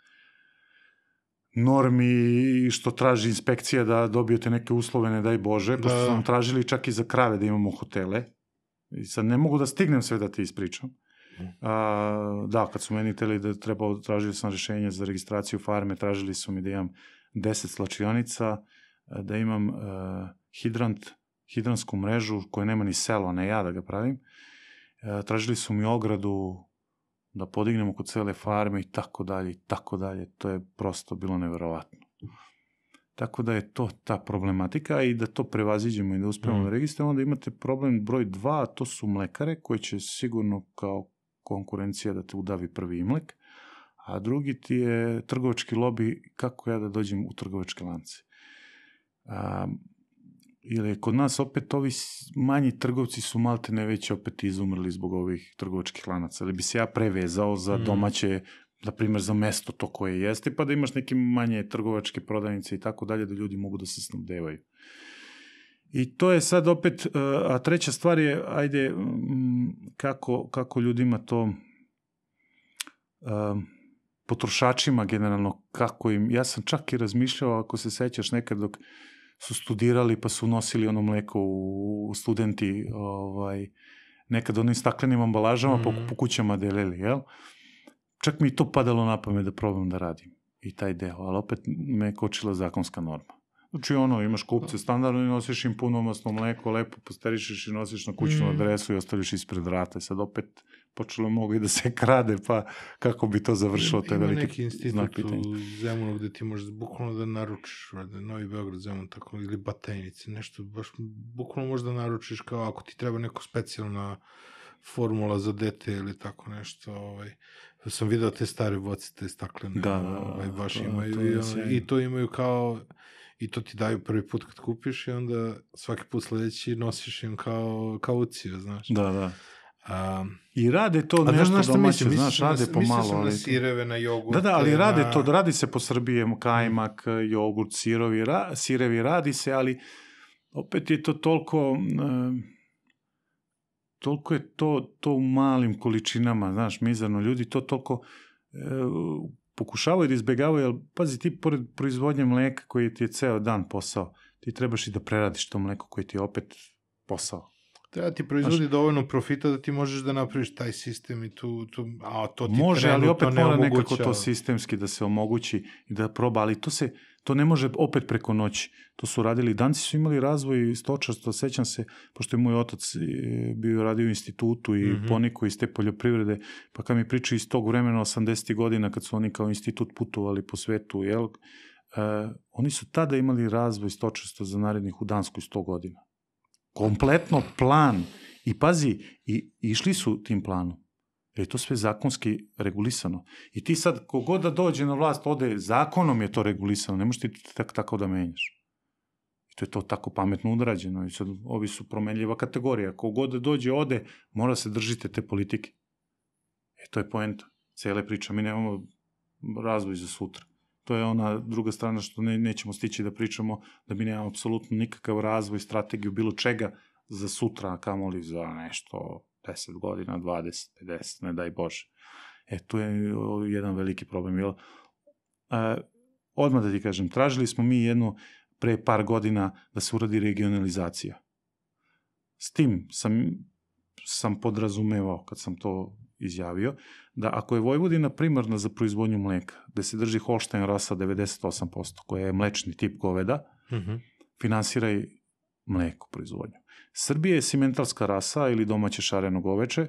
normi što traži inspekcija da dobijete neke uslove, ne daj Bože, pošto Da. su nam tražili čak i za krave da imamo hotele. I sad ne mogu da stignem sve da ti ispričam. A, da, kad su meni hteli da treba, tražili sam rešenje za registraciju farme, tražili su mi da imam deset slačionica, da imam uh, hidrant, hidransku mrežu koja nema ni selo, a ne ja da ga pravim. Uh, tražili su mi ogradu da podignemo kod cele farme i tako dalje, i tako dalje. To je prosto bilo neverovatno. Tako da je to ta problematika i da to prevaziđemo i da uspemo Mm. da registrujemo, onda imate problem broj dva, a to su mlekare koji će sigurno kao konkurencija da te udavi prvi imlek, a drugi ti je trgovački lobi, kako ja da dođem u trgovačke lance. A, ili kod nas opet ovi s- manji trgovci su malte ne već opet izumrli zbog ovih trgovačkih lanaca, ali bi se ja prevezao za Mm. domaće, na primjer za mesto to koje jeste, pa da imaš neke manje trgovačke prodavnice i tako dalje, da ljudi mogu da se snabdevaju. I to je sad opet, uh, a treća stvar je, ajde, mm, kako, kako ljudima to, um, potrošačima generalno, kako im, ja sam čak i razmišljao, ako se sećaš nekad dok su studirali pa su nosili ono mleko u, u studenti, ovaj, nekad onim staklenim ambalažama mm. po, Mhm. po kućama delili, jel? Čak mi je to padalo na pamet da probam da radim i taj deo, ali opet me je kočila zakonska norma. Znači ono, imaš kupce standardno i nosiš im punomasno mleko, lepo posterišeš i nosiš na kućnu Mm. adresu i ostaviš ispred vrata. Sad opet počelo mnogo i da se krade, pa kako bi to završilo, to je Ima veliki neki institut znak pitanja. u Zemunu gde ti možeš bukvalno da naručiš, valjda, Novi Beograd, Zemun, tako, ili Batajnice, nešto, baš bukvalno možeš da naručiš kao ako ti treba neko specijalna formula za dete ili tako nešto, ovaj, sam video te stare boce, te staklene, Da, da, ovaj, baš to- imaju, to i, je ono, sjajno. i to imaju kao, i to ti daju prvi put kad kupiš i onda svaki put sledeći nosiš im kao kauciju, znaš. Da, da. A, I rade to a znaš nešto na šta domaće, mislim? Mislio znaš, sam na- rade mislio pomalo, sam ali... na to- sireve, na jogurte, Da, da, ali rade na... to, radi se po Srbiji, kajmak, jogurt, sirovi, ra, sirevi, radi se, ali opet je to toliko, e, toliko je to, to u malim količinama, znaš, mizerno, ljudi to toliko e, pokušavaju da izbegavaju, ali pazi, ti pored proizvodnje mleka koji ti je ceo dan posao, ti trebaš i da preradiš to mleko koji ti je opet posao. Treba ti proizvodi dovoljno profita da ti možeš da napraviš taj sistem i tu, tu a to ti Može, ali trenutno opet ne mora nekako omogućava. to sistemski da se omogući i da proba, ali to se, to ne može opet preko noći. To su radili, danci su imali razvoj stočarstva, sećam se, pošto je moj otac e, bio radio u institutu i Mhm. ponikao iz te poljoprivrede, pa kad mi pričaju iz tog vremena osamdesetih godina, kad su oni kao institut putovali po svetu, jel, e, oni su tada imali razvoj stočarstva za narednih u Danskoj sto godina. Kompletno plan. I pazi, i išli su tim planom. Jer je to sve zakonski regulisano. I ti sad, kogod da dođe na vlast, ode, zakonom je to regulisano, ne možeš ti to tak, tako da menjaš. I to je to tako pametno udrađeno. I sad, ovi su promenljiva kategorija. Kogod da dođe, ode, mora se držite te politike. E, to je poenta. Cele priča. Mi nemamo razvoj za sutra. To je ona druga strana što ne, nećemo stići da pričamo, da mi nemamo apsolutno nikakav razvoj, strategiju, bilo čega za sutra, a kamoli za nešto deset godina, dvadeset, pedeset, ne daj Bože. E, tu je o, jedan veliki problem. Jel? E, odmah da ti kažem, tražili smo mi jednu pre par godina da se uradi regionalizacija. S tim sam, sam podrazumevao, kad sam to izjavio, da ako je Vojvodina primarna za proizvodnju mleka, gde se drži Holstein rasa devedeset osam posto, koja je mlečni tip goveda, Mhm. finansiraj mleko proizvodnju. Srbija je simentalska rasa ili domaće šareno goveče, e,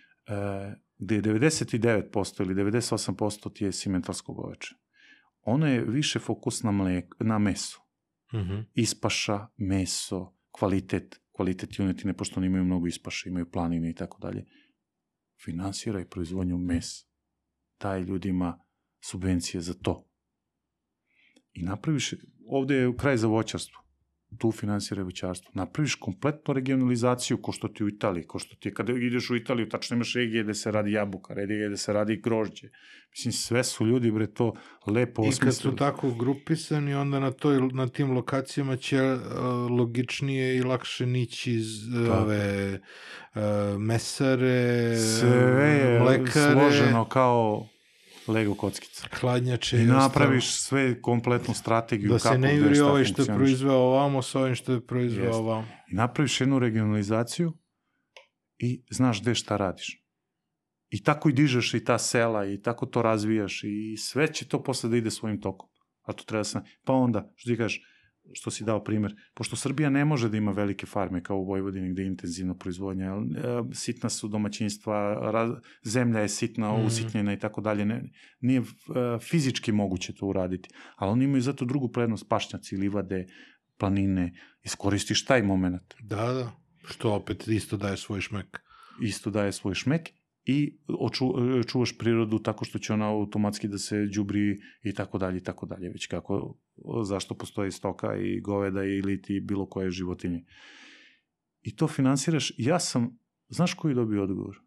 gde je devedeset devet posto ili devedeset osam posto ti je simentalsko goveče. Ono je više fokus na, mlek, na meso. Mhm. Ispaša, meso, kvalitet, kvalitet junetine, pošto oni imaju mnogo ispaša, imaju planine i tako dalje. Finansiraj proizvodnju mesa. Daj ljudima subvencije za to. I napraviš, ovde je kraj za voćarstvo. tu finansiraj voćarstvo. Napraviš kompletnu regionalizaciju, ko što ti u Italiji, ko što ti je, kada ideš u Italiju, tačno imaš regije gde se radi jabuka, regije gde se radi grožđe. Mislim, sve su ljudi, bre, to lepo osmislili. I kad su tako grupisani, onda na, toj, na tim lokacijama će uh, logičnije i lakše nići iz uh, ove uh, mesare, sve je mlekare, složeno kao Lego kockica. Hladnjače. I napraviš sve kompletnu strategiju. Da se ne juri ovaj što je proizveo ovamo s ovim što je proizveo ovamo. I napraviš jednu regionalizaciju i znaš gde šta radiš. I tako i dižeš i ta sela i tako to razvijaš i sve će to posle da ide svojim tokom. A to treba se... Pa onda, što ti kažeš, što si dao primer, pošto Srbija ne može da ima velike farme kao u Vojvodini gde je intenzivna proizvodnja, sitna su domaćinstva, raz, zemlja je sitna, mm. usitnjena i tako dalje, ne, nije fizički moguće to uraditi, ali oni imaju zato drugu prednost, pašnjaci, livade, planine, iskoristiš taj moment. Da, da, što opet isto daje svoj šmek. Isto daje svoj šmek i oču, čuvaš prirodu tako što će ona automatski da se đubri i tako dalje i tako dalje, već kako, zašto postoji stoka i goveda ili ti bilo koje životinje. I to finansiraš, ja sam, znaš koji dobio odgovor?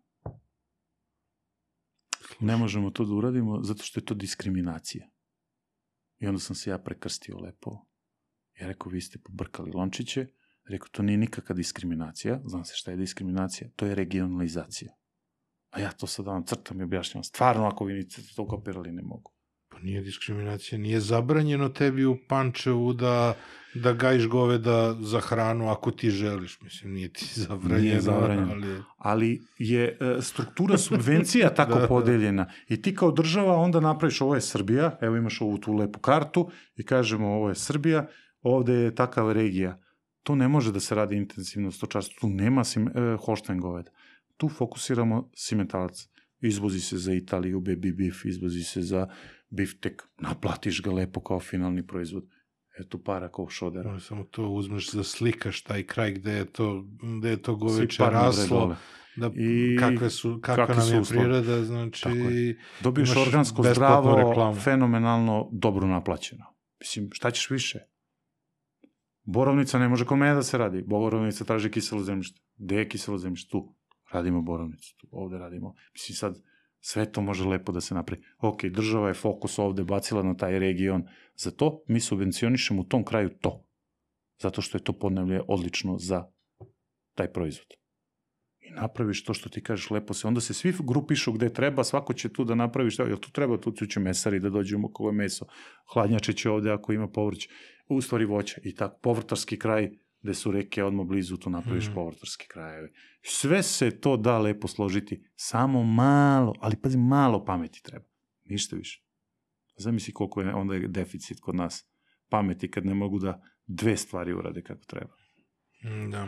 Ne možemo to da uradimo zato što je to diskriminacija. I onda sam se ja prekrstio lepo. Ja rekao, vi ste pobrkali lončiće, rekao, to nije nikakva diskriminacija, znam se šta je diskriminacija, to je regionalizacija. A ja to sad vam crtam i objašnjam. Stvarno, ako vi niste to kopirali, ne mogu. Pa nije diskriminacija. Nije zabranjeno tebi u Pančevu da, da gajiš goveda za hranu ako ti želiš. Mislim, nije ti zabranjeno. Nije zabranjeno. Ali, ali je e, struktura subvencija tako da, podeljena. I ti kao država onda napraviš, ovo je Srbija, evo imaš ovu tu lepu kartu i kažemo ovo je Srbija, ovde je takav regija. To ne može da se radi intenzivno stočarstvo. Tu nema sim, e, Holštajn goveda. Tu fokusiramo simentalac. Izvozi se za Italiju, baby beef, izvozi se za biftek, naplatiš ga lepo kao finalni proizvod. Eto para kao šodera. No, samo to uzmeš za slikaš taj kraj gde je to, gde je to goveče raslo, da, I kakve su, kakva nam je priroda, znači... Je. Dobiješ organsko zdravo, reklamu. Fenomenalno, dobro naplaćeno. Mislim, šta ćeš više? Borovnica ne može kod mene da se radi. Borovnica traži kiselo zemljište. Gde je kiselo zemljište? Tu. Radimo borovnicu, tu, ovde radimo. Mislim, sad sve to može lepo da se napravi. Ok, država je fokus ovde bacila na taj region. Za to mi subvencionišemo u tom kraju to. Zato što je to podneblje odlično za taj proizvod. I napraviš to što ti kažeš lepo se. Onda se svi grupišu gde treba, svako će tu da napravi šta. Jel tu treba, tu će mesari da dođemo kako je meso. Hladnjače će ovde ako ima povrće. U stvari voće. I tako, povrtarski kraj gde su reke odmah blizu, tu napraviš mm. povrtarski krajeve. Sve se to da lepo složiti, samo malo, ali pazi, malo pameti treba. Ništa više. Zamisli koliko je onda je deficit kod nas pameti kad ne mogu da dve stvari urade kako treba. Da.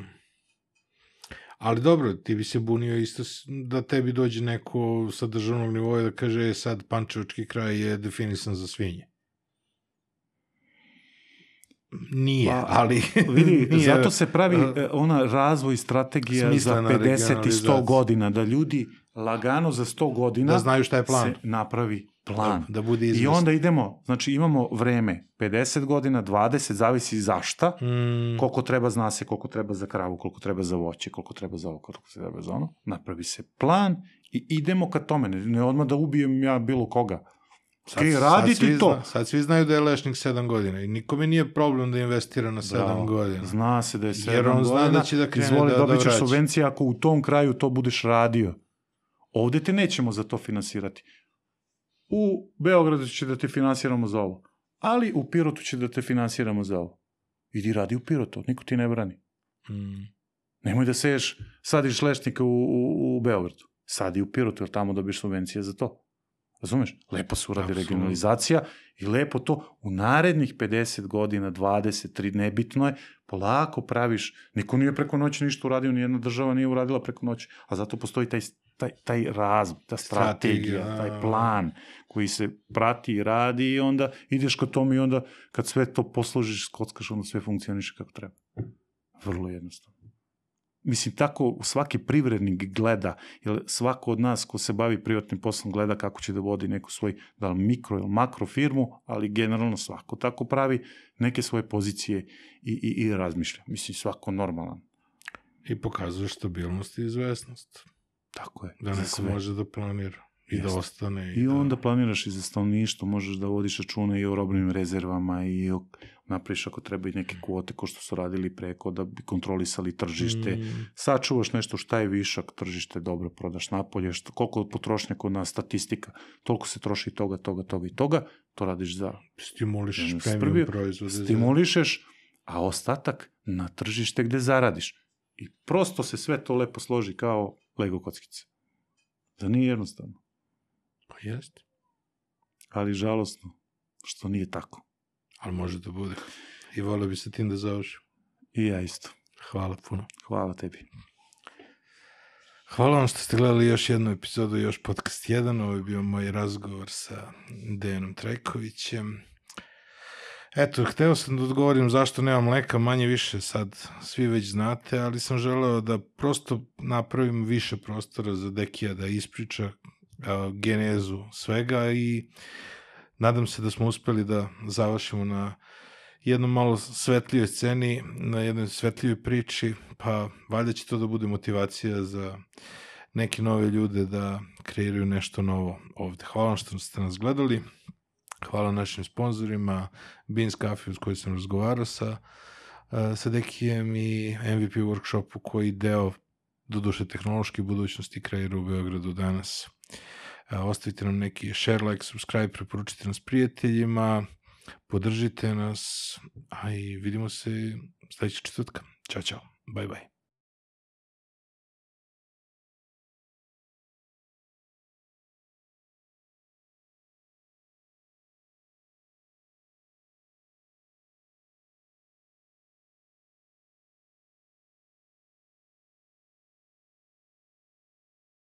Ali dobro, ti bi se bunio isto da tebi dođe neko sa državnog nivoja da kaže sad Pančevački kraj je definisan za svinje. Nije, pa, ali... Vidi, nije, zato se pravi uh, ona razvoj strategija za pedeset i sto godina, da ljudi lagano za sto godina da znaju šta je plan. Se napravi plan. Da, da bude izvest. I onda idemo, znači imamo vreme, pedeset godina, dvadeset, zavisi zašta, mm. koliko treba, zna se koliko treba za kravu, koliko treba za voće, koliko treba za ovo, koliko treba za ono. Napravi se plan i idemo ka tome, ne, ne odmah da ubijem ja bilo koga. Sad, okay, radi ti to. Zna, sad svi znaju da je lešnik sedam godina i nikome nije problem da investira na sedam da, godina. Zna se da je sedam Jer on godina. Zna da će da krene Izvoli, da, dobit ćeš da subvencije ako u tom kraju to budeš radio. Ovde te nećemo za to finansirati. U Beogradu će da te finansiramo za ovo. Ali u Pirotu će da te finansiramo za ovo. Idi radi u Pirotu, niko ti ne brani. Mm. Nemoj da seješ, sadiš lešnika u, u, u Beogradu. Sadi u Pirotu, jer tamo dobiš subvencije za to. Razumeš? Lepo se uradi regionalizacija i lepo to u narednih pedeset godina, dvadeset, tri, nebitno je, polako praviš, niko nije preko noći ništa uradio, nijedna država nije uradila preko noći, a zato postoji taj, taj, taj razvoj, ta strategija, strategija, taj plan koji se prati i radi i onda ideš ka tomu i onda kad sve to posložiš, skockaš, onda sve funkcioniše kako treba. Vrlo jednostavno. mislim, tako svaki privrednik gleda, jer svako od nas ko se bavi privatnim poslom gleda kako će da vodi neku svoj, da li mikro ili makro firmu, ali generalno svako tako pravi neke svoje pozicije i, i, i razmišlja. Mislim, svako normalan. I pokazuje stabilnost i izvesnost. Tako je. Da neko može da planira i Jeste. da ostane. I, I da... onda planiraš i za stanovništvo, možeš da vodiš račune i o robnim rezervama i o, napraviš ako treba i neke kvote ko što su radili preko da bi kontrolisali tržište. Mm. Sačuvaš nešto šta je višak, tržište dobro prodaš napolje, što, koliko od potrošnja kod nas statistika, toliko se troši toga, toga, toga i toga, to radiš za... Stimulišeš premium proizvode. Stimulišeš, a ostatak na tržište gde zaradiš. I prosto se sve to lepo složi kao Lego kockice. Da nije jednostavno. Pa jeste. Ali žalostno što nije tako. Ali može da bude. I volio bi se tim da završim. I ja isto. Hvala puno. Hvala tebi. Hvala vam što ste gledali još jednu epizodu, još podcast jedan. Ovo je bio moj razgovor sa Dejanom Trajkovićem. Eto, hteo sam da odgovorim zašto nema mleka, manje više sad svi već znate, ali sam želeo da prosto napravim više prostora za Dekija da ispriča uh, genezu svega i nadam se da smo uspeli da završimo na jednom malo svetlijoj sceni, na jednoj svetlijoj priči, pa valjda će to da bude motivacija za neke nove ljude da kreiraju nešto novo ovde. Hvala vam što ste nas gledali. Hvala našim sponzorima, Beans Coffee, s kojim sam razgovarao sa, uh, sa Dekijem i M V P workshopu koji deo, doduše tehnološke budućnosti, kreira u Beogradu danas. Uh, ostavite nam neki share, like, subscribe, preporučite nas prijateljima, podržite nas, a i vidimo se sledećeg četvrtka. Ćao, čao, bye bye.